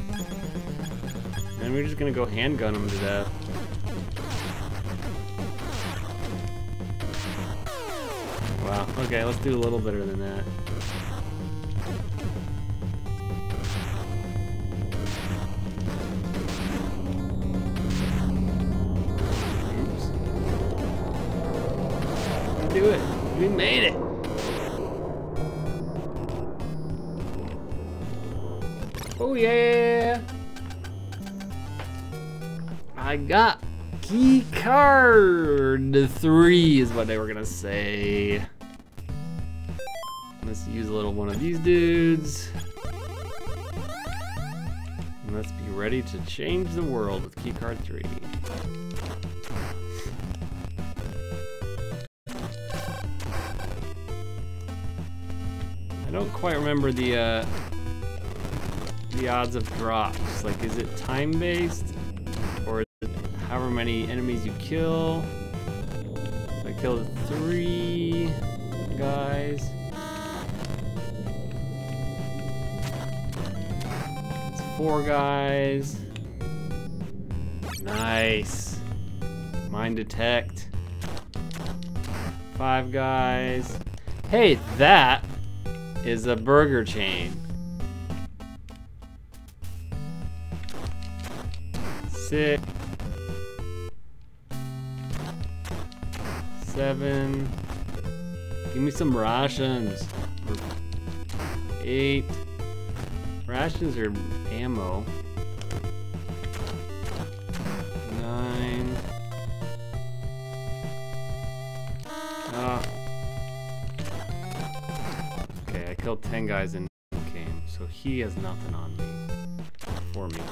And we're just gonna go handgun them to death. Wow, okay, let's do a little better than that. Oops. Do it. We made it. Oh yeah. I got key card 3 is what they were gonna say. Let's use a little one of these dudes. And let's be ready to change the world with key card 3. I don't quite remember the odds of drops. Like, is it time-based? Or is it however many enemies you kill? So I killed 3 guys. It's 4 guys. Nice. Mine detect. 5 guys. Hey, that is a burger chain. 6, 7. Give me some rations. 8. Rations are ammo. 9. Okay, I killed 10 guys in the game, so he has nothing on me. For me.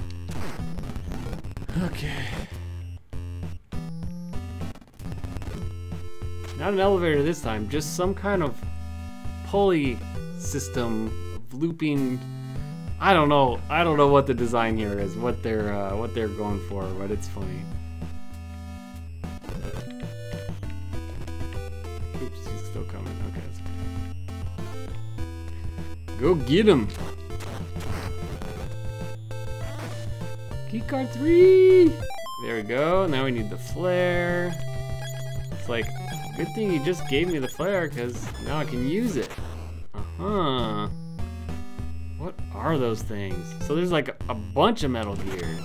Okay. Not an elevator this time, just some kind of pulley system of looping. I don't know what the design here is, what they're going for, but it's funny. Oops, he's still coming. Okay, that's okay. Go get him. Keycard 3! There we go. Now we need the flare. It's like, good thing you just gave me the flare, because now I can use it. Uh-huh. What are those things? So there's like a bunch of Metal Gears.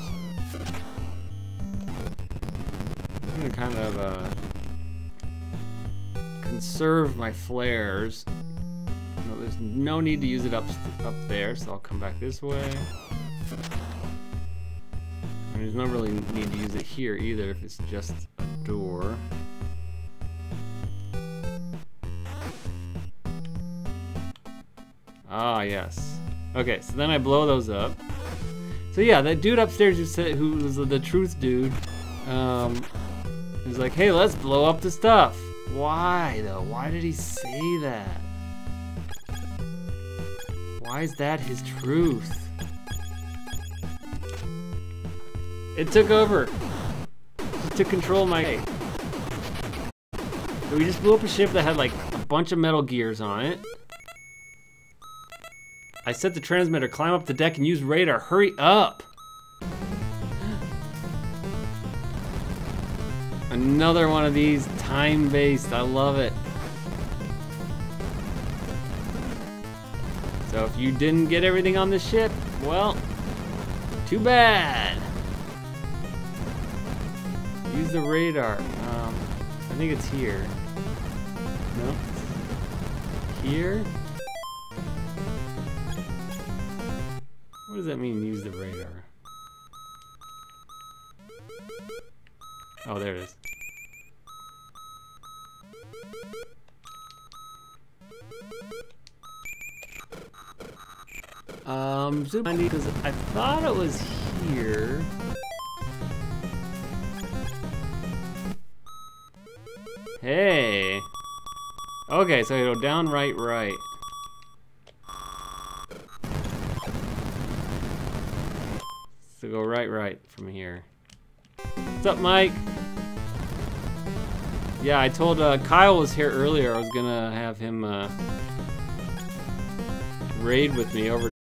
I'm gonna kind of conserve my flares. No, there's no need to use it up there, so I'll come back this way. And there's no really need to use it here either if it's just a door. Ah, yes. Okay, so then I blow those up. So yeah, that dude upstairs who was the truth dude, he's like, hey, let's blow up the stuff. Why though? Why did he say that? Why is that his truth? It took over. It took control of my... So we just blew up a ship that had like a bunch of metal gears on it. I set the transmitter, climb up the deck and use radar. Hurry up! Another one of these, time-based, I love it. So if you didn't get everything on the ship, well, too bad. Use the radar. I think it's here. No? Here? What does that mean, use the radar? Oh, there it is. Because I thought it was here. Hey. Okay, so you go down, right, right. So go right, right from here. What's up, Mike? Yeah, I told Kyle was here earlier. I was gonna have him raid with me over.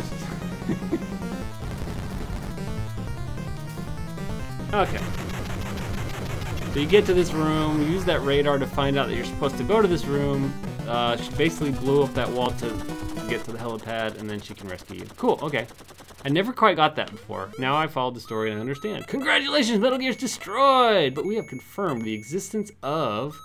Okay. So you get to this room, you use that radar to find out that you're supposed to go to this room. She basically blew up that wall to get to the helipad, and then she can rescue you. Cool, okay. I never quite got that before. Now I followed the story and I understand. Congratulations, Metal Gear's destroyed! But we have confirmed the existence of...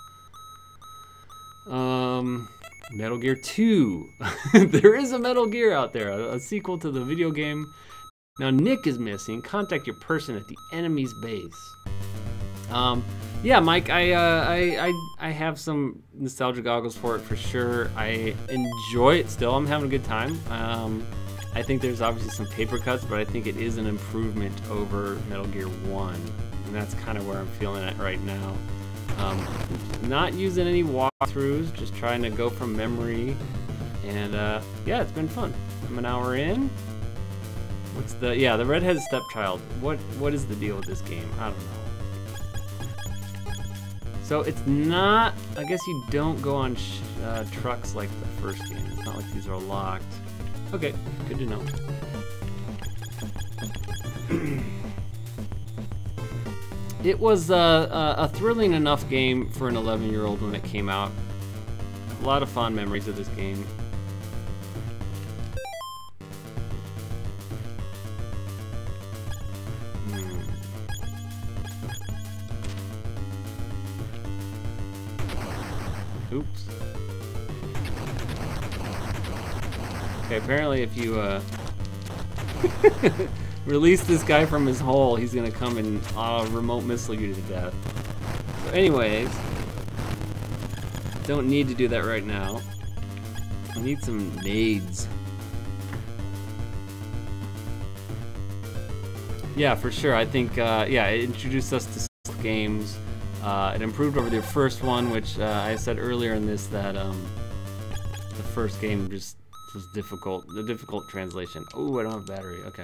Metal Gear 2. There is a Metal Gear out there, a sequel to the video game. Now Nick is missing. Contact your person at the enemy's base. Yeah, Mike, I have some nostalgia goggles for it for sure. I enjoy it still. I'm having a good time. I think there's obviously some paper cuts, but I think it is an improvement over Metal Gear 1. And that's kind of where I'm feeling it right now. Not using any walkthroughs, just trying to go from memory. And yeah, it's been fun. I'm an hour in. What's the, yeah, the redheaded stepchild. What is the deal with this game? I don't know. So it's not, I guess you don't go on trucks like the first game. It's not like these are locked. Okay, good to know. It was a thrilling enough game for an 11-year-old when it came out. A lot of fond memories of this game. Oops. Okay, apparently if you release this guy from his hole, he's gonna come and remote missile you to death. So anyways, don't need to do that right now. I need some nades. Yeah, for sure. I think, yeah, it introduced us to stealth games. It improved over the first one, which I said earlier in this that the first game just was difficult. The difficult translation. Oh, I don't have battery. Okay.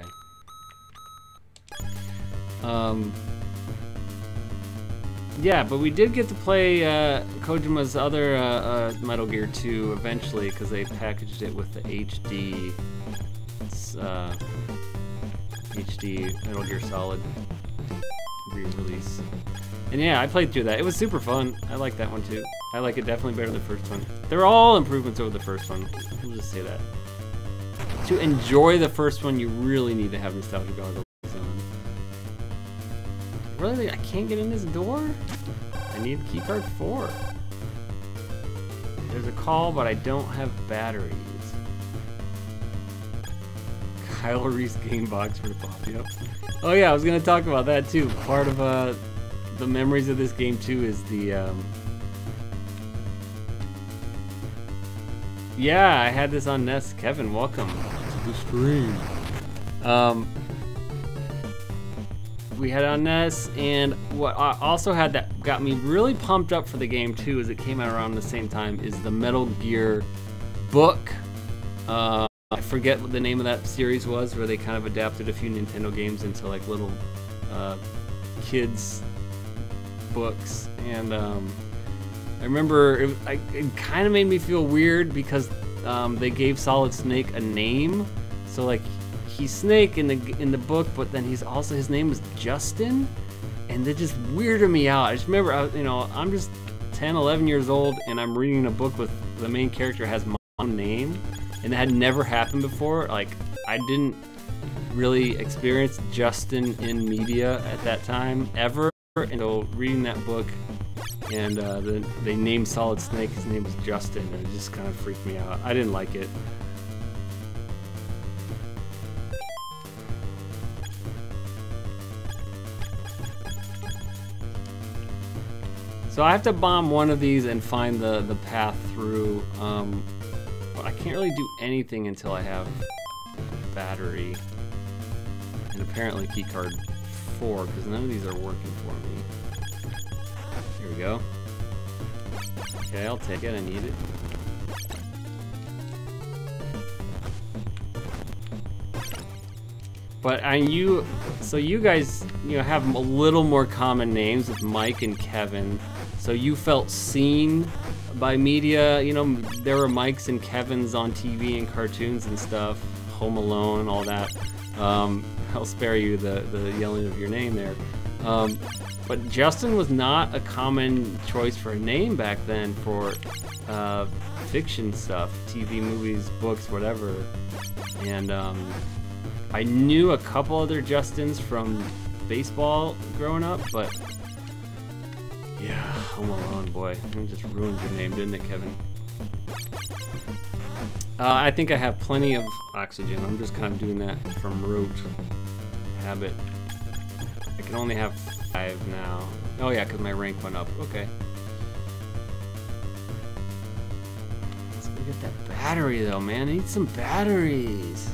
Yeah, but we did get to play Kojima's other Metal Gear 2 eventually because they packaged it with the HD Metal Gear Solid re-release. And yeah, I played through that. It was super fun. I like that one too. I like it definitely better than the first one. They're all improvements over the first one. We'll just say that. To enjoy the first one, you really need to have nostalgia goggles on. Really? I can't get in this door? I need keycard 4. There's a call, but I don't have batteries. Kyle Reese game box for the pop. Yep. Oh yeah, I was gonna talk about that too. Part of the memories of this game too is the Yeah, I had this on NES. Kevin, welcome to the stream. We had it on NES, and what I also had that got me really pumped up for the game too, as it came out around the same time, is the Metal Gear book. I forget what the name of that series was, where they kind of adapted a few Nintendo games into like little kids books, and I remember it kind of made me feel weird because they gave Solid Snake a name, so like he's Snake in the book, but then his name was Justin, and that just weirded me out. I just remember I'm just 10, 11 years old, and I'm reading a book with the main character has my own name, and that had never happened before. Like, I didn't really experience Justin in media at that time ever, and so reading that book, and they named Solid Snake, his name was Justin, and it just kind of freaked me out. I didn't like it. So I have to bomb one of these and find the path through. I can't really do anything until I have battery, and apparently keycard 4, because none of these are working for me. Here we go. Okay, I'll take it. I need it. But so you guys, have a little more common names with Mike and Kevin. So you felt seen by media, there were Mikes and Kevins on TV and cartoons and stuff, Home Alone, all that. I'll spare you the yelling of your name there. But Justin was not a common choice for a name back then for fiction stuff, TV, movies, books, whatever. And I knew a couple other Justins from baseball growing up, but yeah, Home Alone, boy, it just ruined your name, didn't it, Kevin? I think I have plenty of oxygen. I'm just kind of doing that from rote habit. I can only have 5 now. Oh yeah, because my rank went up. Okay. Let's go get that battery though, man. I need some batteries.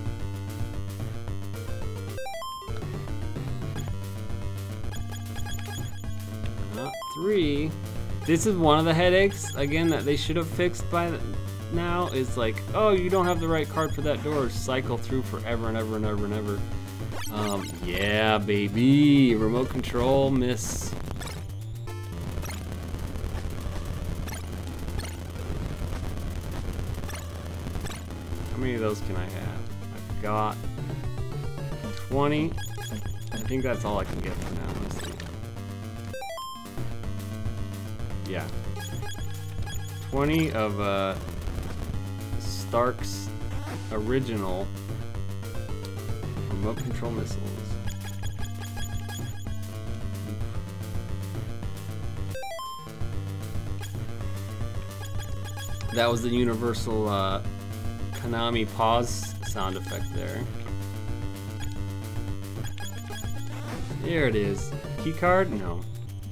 3. This is one of the headaches, again, that they should have fixed by now, is like, oh, you don't have the right card for that door. Cycle through forever and ever and ever and ever. Yeah, baby. Remote control, miss. How many of those can I have? I've got 20. I think that's all I can get for now. Let's see. Yeah. 20 of Stark's original remote control missiles. That was the universal Konami pause sound effect there. There it is. Keycard? No.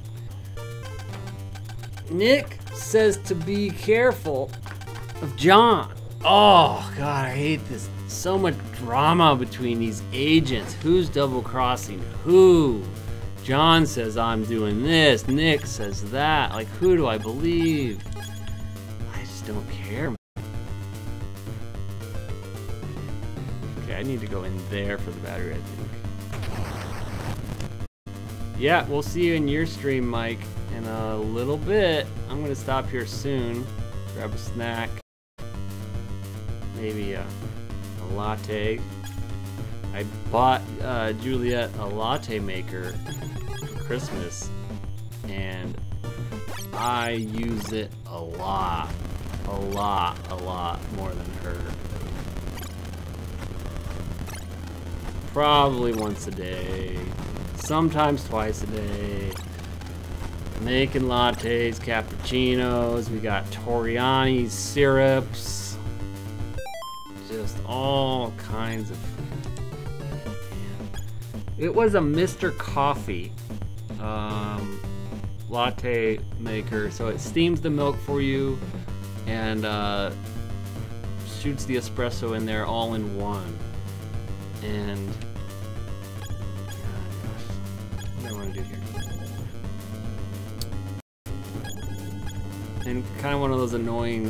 Nick says to be careful of John. Oh, God, I hate this. So much drama between these agents. Who's double-crossing who? John says I'm doing this. Nick says that. Like, who do I believe? I just don't care. Okay, I need to go in there for the battery, I think. Yeah, we'll see you in your stream, Mike, in a little bit. I'm gonna stop here soon, grab a snack, maybe a latte. I bought Juliet a latte maker for Christmas, and I use it a lot more than her. Probably once a day, sometimes twice a day. Making lattes, cappuccinos, we got Torriani syrups, just all kinds of. It was a Mr. Coffee latte maker, so it steams the milk for you, and shoots the espresso in there all in one. And what do I want to do here? And kind of one of those annoying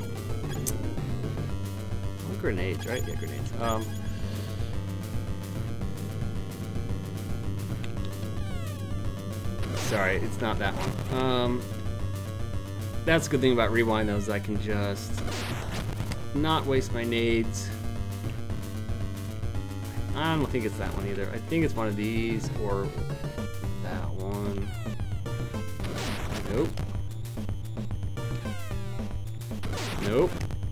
grenades, right? Yeah, grenades. Sorry, it's not that one. That's a good thing about Rewind, though, is I can just not waste my nades. I don't think it's that one either. I think it's one of these or that one. Nope. Nope.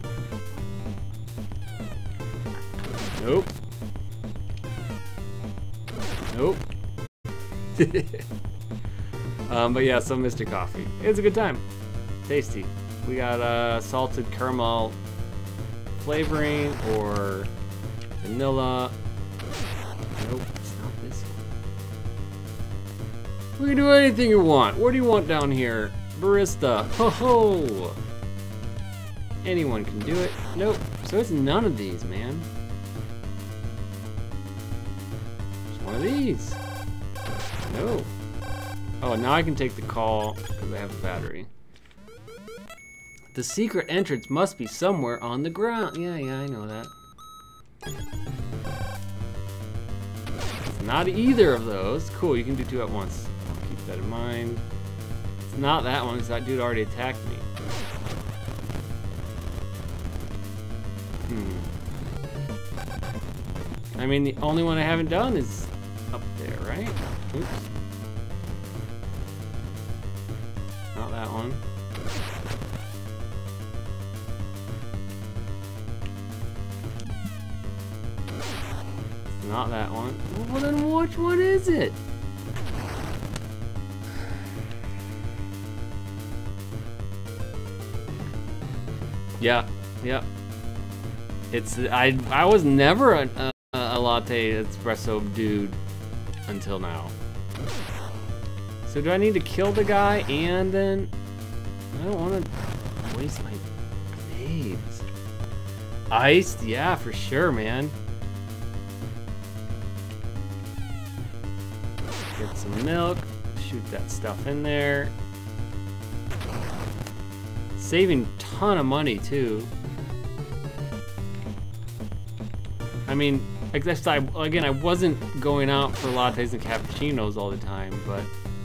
Nope. Nope. But yeah, so Mr. Coffee. It's a good time. Tasty. We got salted caramel flavoring or vanilla. Nope, it's not this one. We can do anything you want. What do you want down here? Barista. Ho ho! Anyone can do it. Nope. So it's none of these, man. It's one of these. No. Oh, now I can take the call because I have a battery. The secret entrance must be somewhere on the ground. Yeah, I know that. It's not either of those. Cool, you can do two at once. I'll keep that in mind. It's not that one because that dude already attacked me. I mean, the only one I haven't done is up there, right? Oops. Not that one. Not that one. Well, then which one is it? Yeah. It's I was never a latte espresso dude until now. So do I need to kill the guy and then I don't want to waste my grenades. Iced, yeah, for sure, man. Get some milk, shoot that stuff in there. Saving a ton of money too. I mean, I guess I wasn't going out for lattes and cappuccinos all the time, but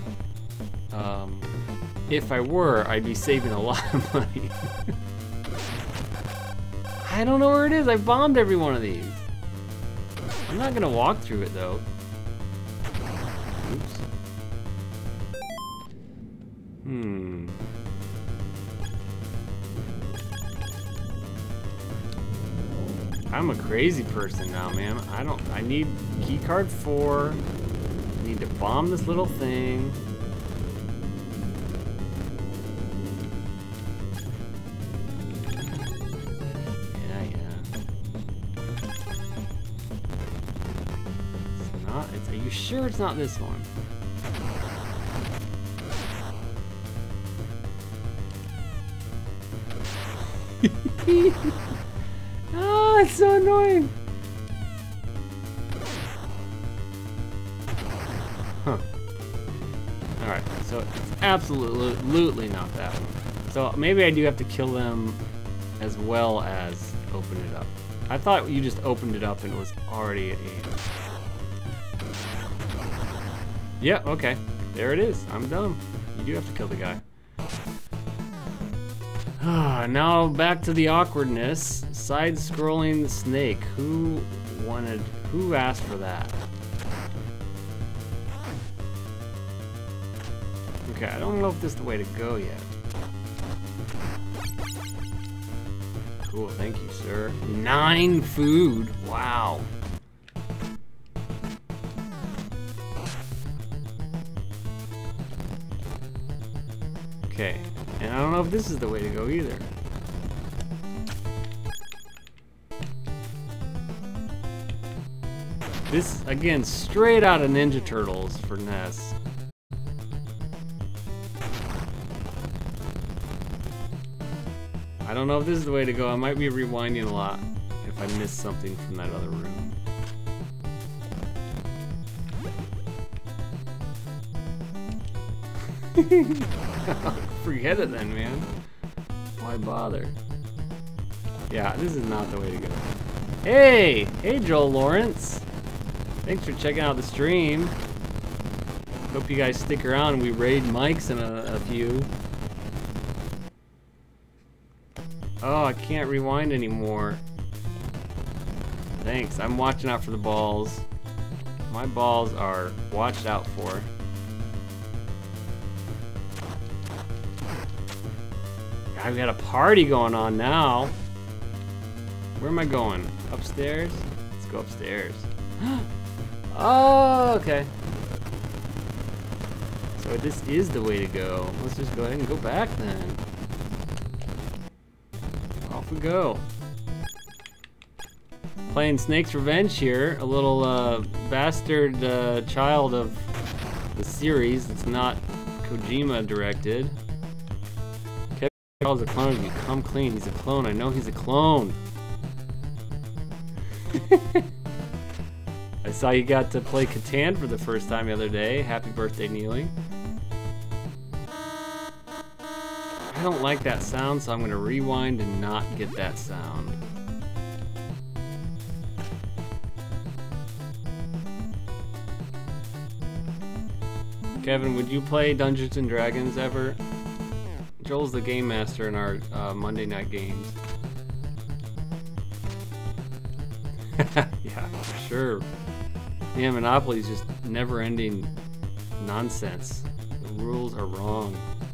if I were, I'd be saving a lot of money. I don't know where it is. I bombed every one of these. I'm not gonna walk through it though. Oops. I'm a crazy person now, man. I need key card 4. I need to bomb this little thing. It's not, are you sure it's not this one? Oh, it's so annoying. Huh. Alright, so it's absolutely not that one. So maybe I do have to kill them as well as open it up. I thought you just opened it up and it was already at 8. Yeah, okay. There it is. I'm dumb. You do have to kill the guy. Now back to the awkwardness. Side-scrolling snake. Who asked for that? Okay, I don't know if this is the way to go yet. Cool, thank you, sir. 9 food. Wow. Okay, and I don't know if this is the way to go either. This, again, straight out of Ninja Turtles for Ness. I don't know if this is the way to go. I might be rewinding a lot if I miss something from that other room. Forget it then, man. Why bother? Yeah, this is not the way to go. Hey! Hey, Joel Lawrence! Thanks for checking out the stream. Hope you guys stick around and we raid mics in a few. Oh, I can't rewind anymore. Thanks, I'm watching out for the balls. My balls are watched out for. God, we got a party going on now. Where am I going? Upstairs? Let's go upstairs. Oh, okay. So this is the way to go. Let's just go ahead and go back then. Off we go. Playing Snake's Revenge here. A little bastard child of the series. It's not Kojima directed. Kevin calls a clone of you. Come clean. He's a clone. I know he's a clone. I saw you got to play Catan for the first time the other day. Happy birthday, Neely. I don't like that sound, so I'm going to rewind and not get that sound. Kevin, would you play Dungeons and Dragons ever? Joel's the game master in our Monday night games. Yeah, for sure. Yeah, Monopoly is just never-ending nonsense. The rules are wrong.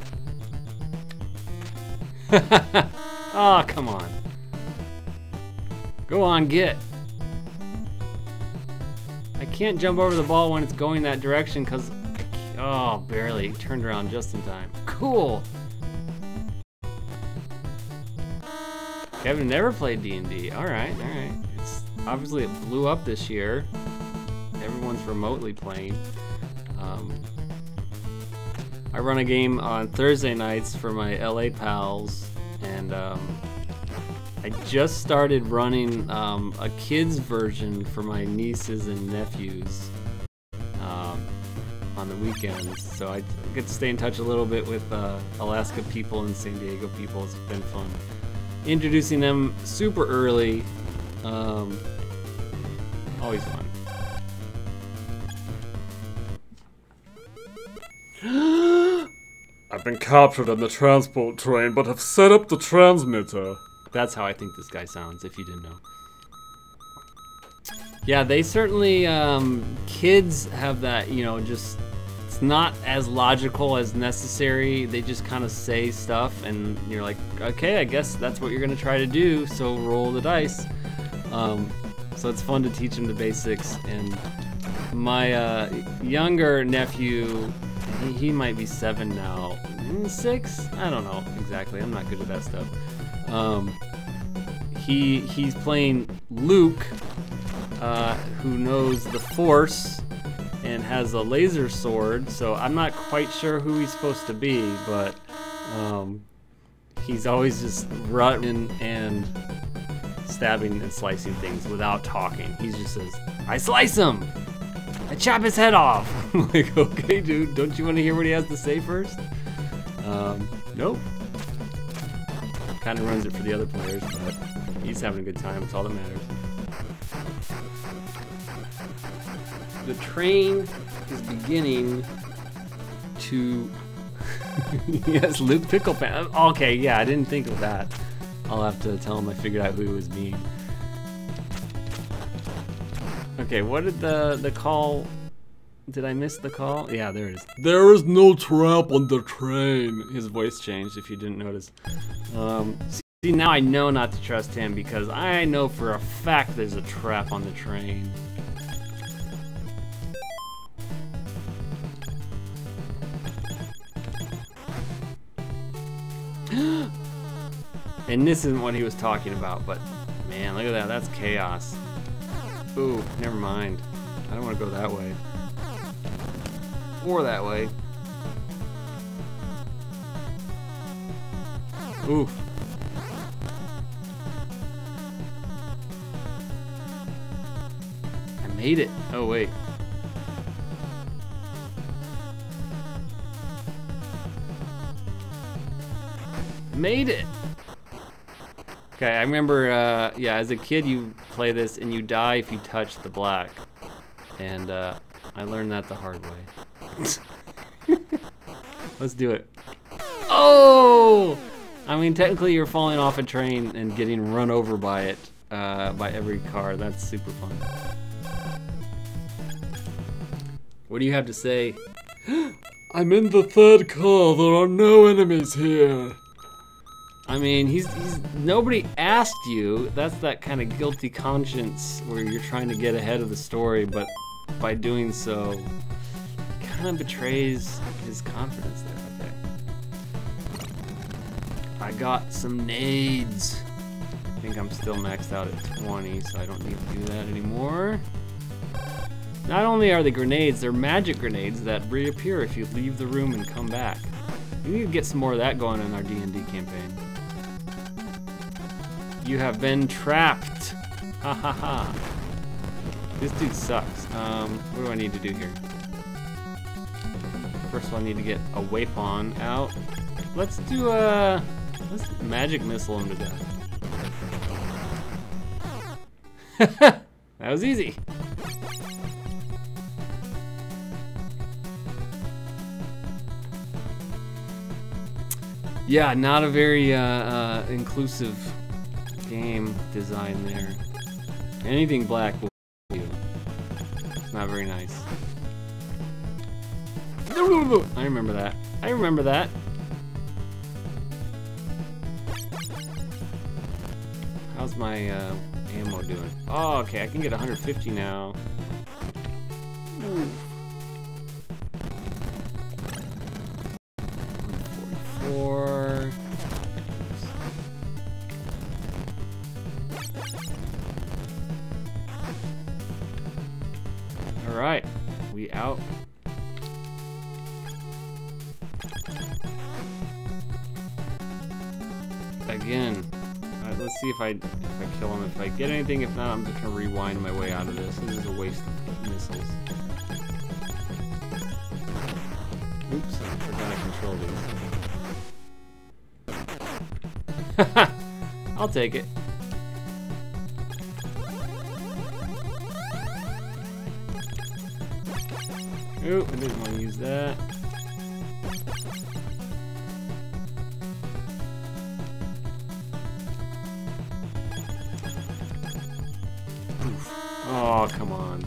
Oh, come on. Go on, get. I can't jump over the ball when it's going that direction because... Oh, barely. Turned around just in time. Cool. Kevin never played D&D. Alright, alright. Obviously it blew up this year. Everyone's remotely playing. I run a game on Thursday nights for my LA pals, and I just started running a kids version for my nieces and nephews on the weekends. So I get to stay in touch a little bit with Alaska people and San Diego people. It's been fun. Introducing them super early. Always fun. I've been captured on the transport train, but have set up the transmitter. That's how I think this guy sounds, if you didn't know. Yeah, they certainly, kids have that, you know, just, it's not as logical as necessary. They just kind of say stuff, and you're like, okay, I guess that's what you're gonna try to do, so roll the dice. So it's fun to teach them the basics, and my younger nephew, he might be 7 now. 6? I don't know exactly. I'm not good at that stuff. He's playing Luke, who knows the Force and has a laser sword, so I'm not quite sure who he's supposed to be, but he's always just running and stabbing and slicing things without talking. He just says, I slice him! I chop his head off! I'm like, okay, dude, don't you want to hear what he has to say first? Nope. Kind of runs it for the other players, but he's having a good time. It's all that matters. The train is beginning to... Yes, Luke Pickle Pan. Okay, yeah, I didn't think of that. I'll have to tell him I figured out who he was being. Okay, what did the call... Did I miss the call? Yeah, there it is. There is no trap on the train. His voice changed, if you didn't notice. See, now I know not to trust him because I know for a fact there's a trap on the train. And this isn't what he was talking about, but man, look at that. That's chaos. Ooh, never mind. I don't want to go that way. Or that way. Oof. Made it. Oh, wait. Made it. Okay, I remember, yeah, as a kid you play this and you die if you touch the black. And I learned that the hard way. Let's do it. Oh! I mean, technically you're falling off a train and getting run over by it, by every car. That's super fun. What do you have to say? I'm in the third car. There are no enemies here. I mean, he's nobody asked you. That's that kind of guilty conscience where you're trying to get ahead of the story, but by doing so, kind of betrays his confidence there, I think. I got some nades. I think I'm still maxed out at 20, so I don't need to do that anymore. Not only are they grenades, they're magic grenades that reappear if you leave the room and come back. We need to get some more of that going in our D&D campaign. You have been trapped. Ha ha ha. This dude sucks. What do I need to do here? First of all, I need to get a Waypon out. Let's do let's magic missile him to death. That was easy. Yeah, not a very inclusive game design there. Anything black will do. It's not very nice. I remember that. I remember that. How's my ammo doing? Oh, okay, I can get 150 now. Ooh. 144. All right, we out. Again. All right, let's see if I kill him. If I get anything, if not, I'm just gonna rewind my way out of this. This is a waste of missiles. Oops, I forgot I control these. I'll take it. Oop, I didn't want to use that. Oof. Oh, come on.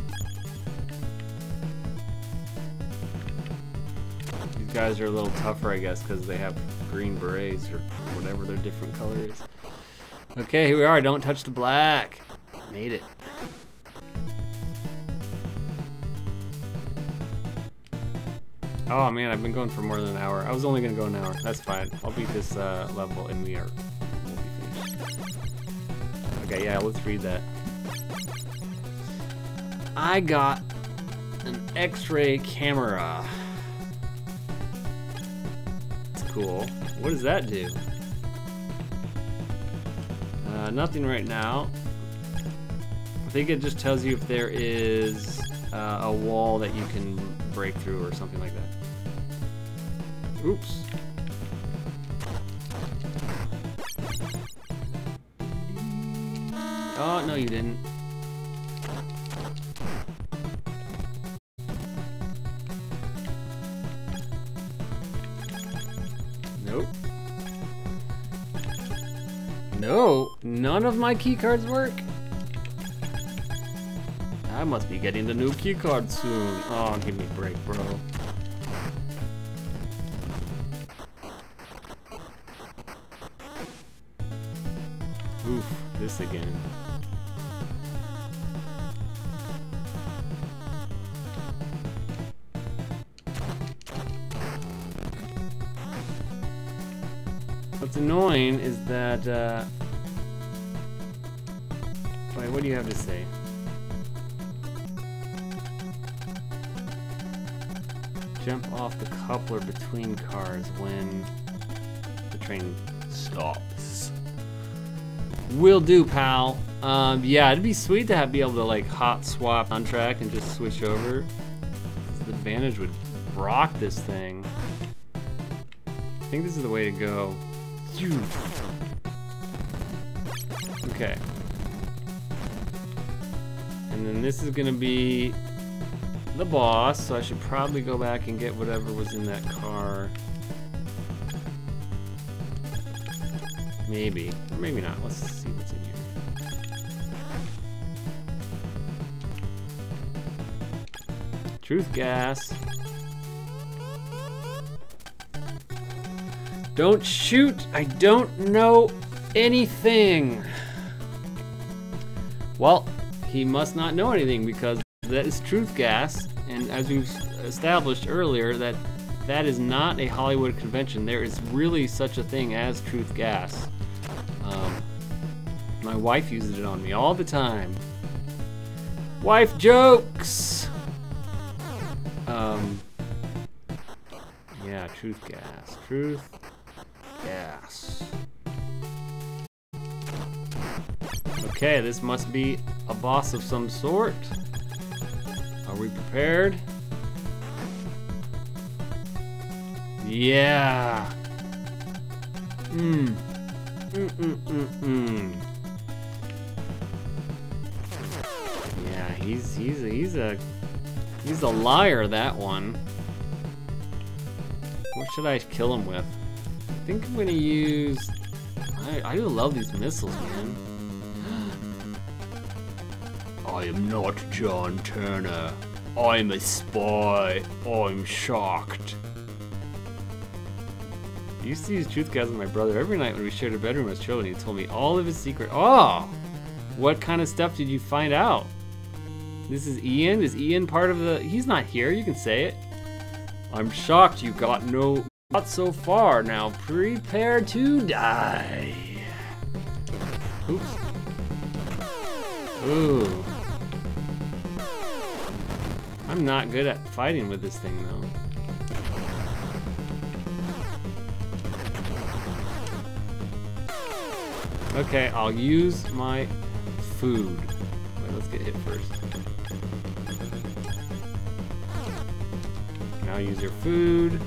These guys are a little tougher, I guess, because they have green berets or whatever their different color is. Okay, here we are. Don't touch the black. Made it. Oh man, I've been going for more than an hour. I was only gonna go an hour. That's fine. I'll beat this level and we'll be finished. Okay, yeah, let's read that. I got an X-ray camera. That's cool. What does that do? Nothing right now. I think it just tells you if there is a wall that you can break through or something like that. Oops. Oh, no you didn't. Nope. No, none of my key cards work. I must be getting the new key card soon. Oh, give me a break, bro. Oof, this again. What's annoying is that, wait, what do you have to say? Jump off the coupler between cars when the train stops. Will do, pal. Yeah, it'd be sweet to be able to like hot swap on track and just switch over. The Advantage would rock this thing. I think this is the way to go. Okay. And then this is gonna be the boss, so I should probably go back and get whatever was in that car. Maybe, or maybe not. Let's see what's in here. Truth gas. Don't shoot! I don't know anything! Well, he must not know anything because that is truth gas, and as we've established earlier, that is not a Hollywood convention. There is really such a thing as truth gas. My wife uses it on me all the time. Wife jokes! Yeah, truth gas. Truth gas. Okay, this must be a boss of some sort. Are we prepared? Yeah. Yeah, he's a liar, that one. What should I kill him with? I think I'm gonna use. I do love these missiles, man. I am not John Turner. I'm a spy. I'm shocked. I used to use truth gas with my brother every night when we shared a bedroom as children. He told me all of his secret. Oh! What kind of stuff did you find out? This is Ian? Is Ian part of the... He's not here, you can say it. I'm shocked you got so far. Now prepare to die. Oops. Ooh. I'm not good at fighting with this thing though. Okay, I'll use my food. Wait, let's get hit first. Now use your food.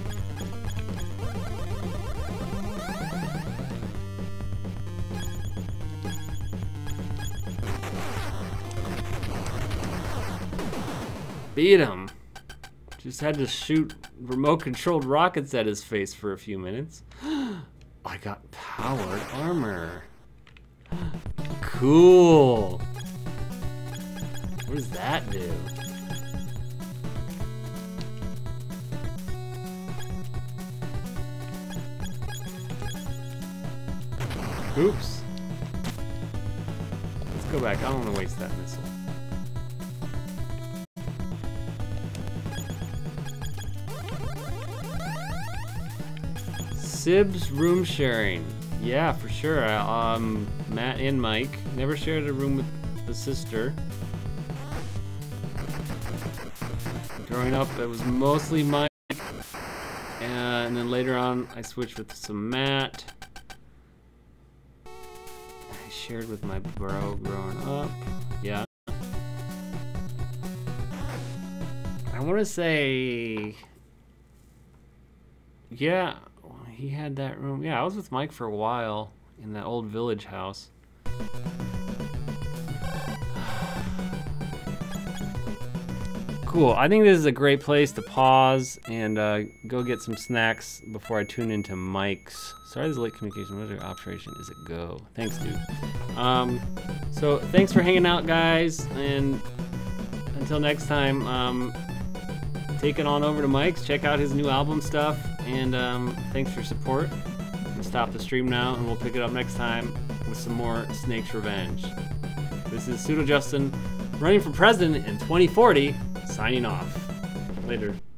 Beat him. Just had to shoot remote-controlled rockets at his face for a few minutes. I got powered armor. Cool. What does that do? Oops. Let's go back. I don't want to waste that missile. Sib's room sharing. Yeah, for sure. Matt and Mike never shared a room with the sister. Growing up, it was mostly Mike, and then later on, I switched with some Matt. I shared with my bro growing up. Yeah. I want to say, yeah. He had that room. Yeah, I was with Mike for a while in that old village house. Cool. I think this is a great place to pause and go get some snacks before I tune into Mike's. Sorry, there's late communication. What other operation is it? Go. Thanks, dude. So thanks for hanging out, guys, and until next time, take it on over to Mike's. Check out his new album stuff. And thanks for your support. I'm gonna stop the stream now, and we'll pick it up next time with some more Snake's Revenge. This is Pseudo Justin, running for president in 2040, signing off. Later.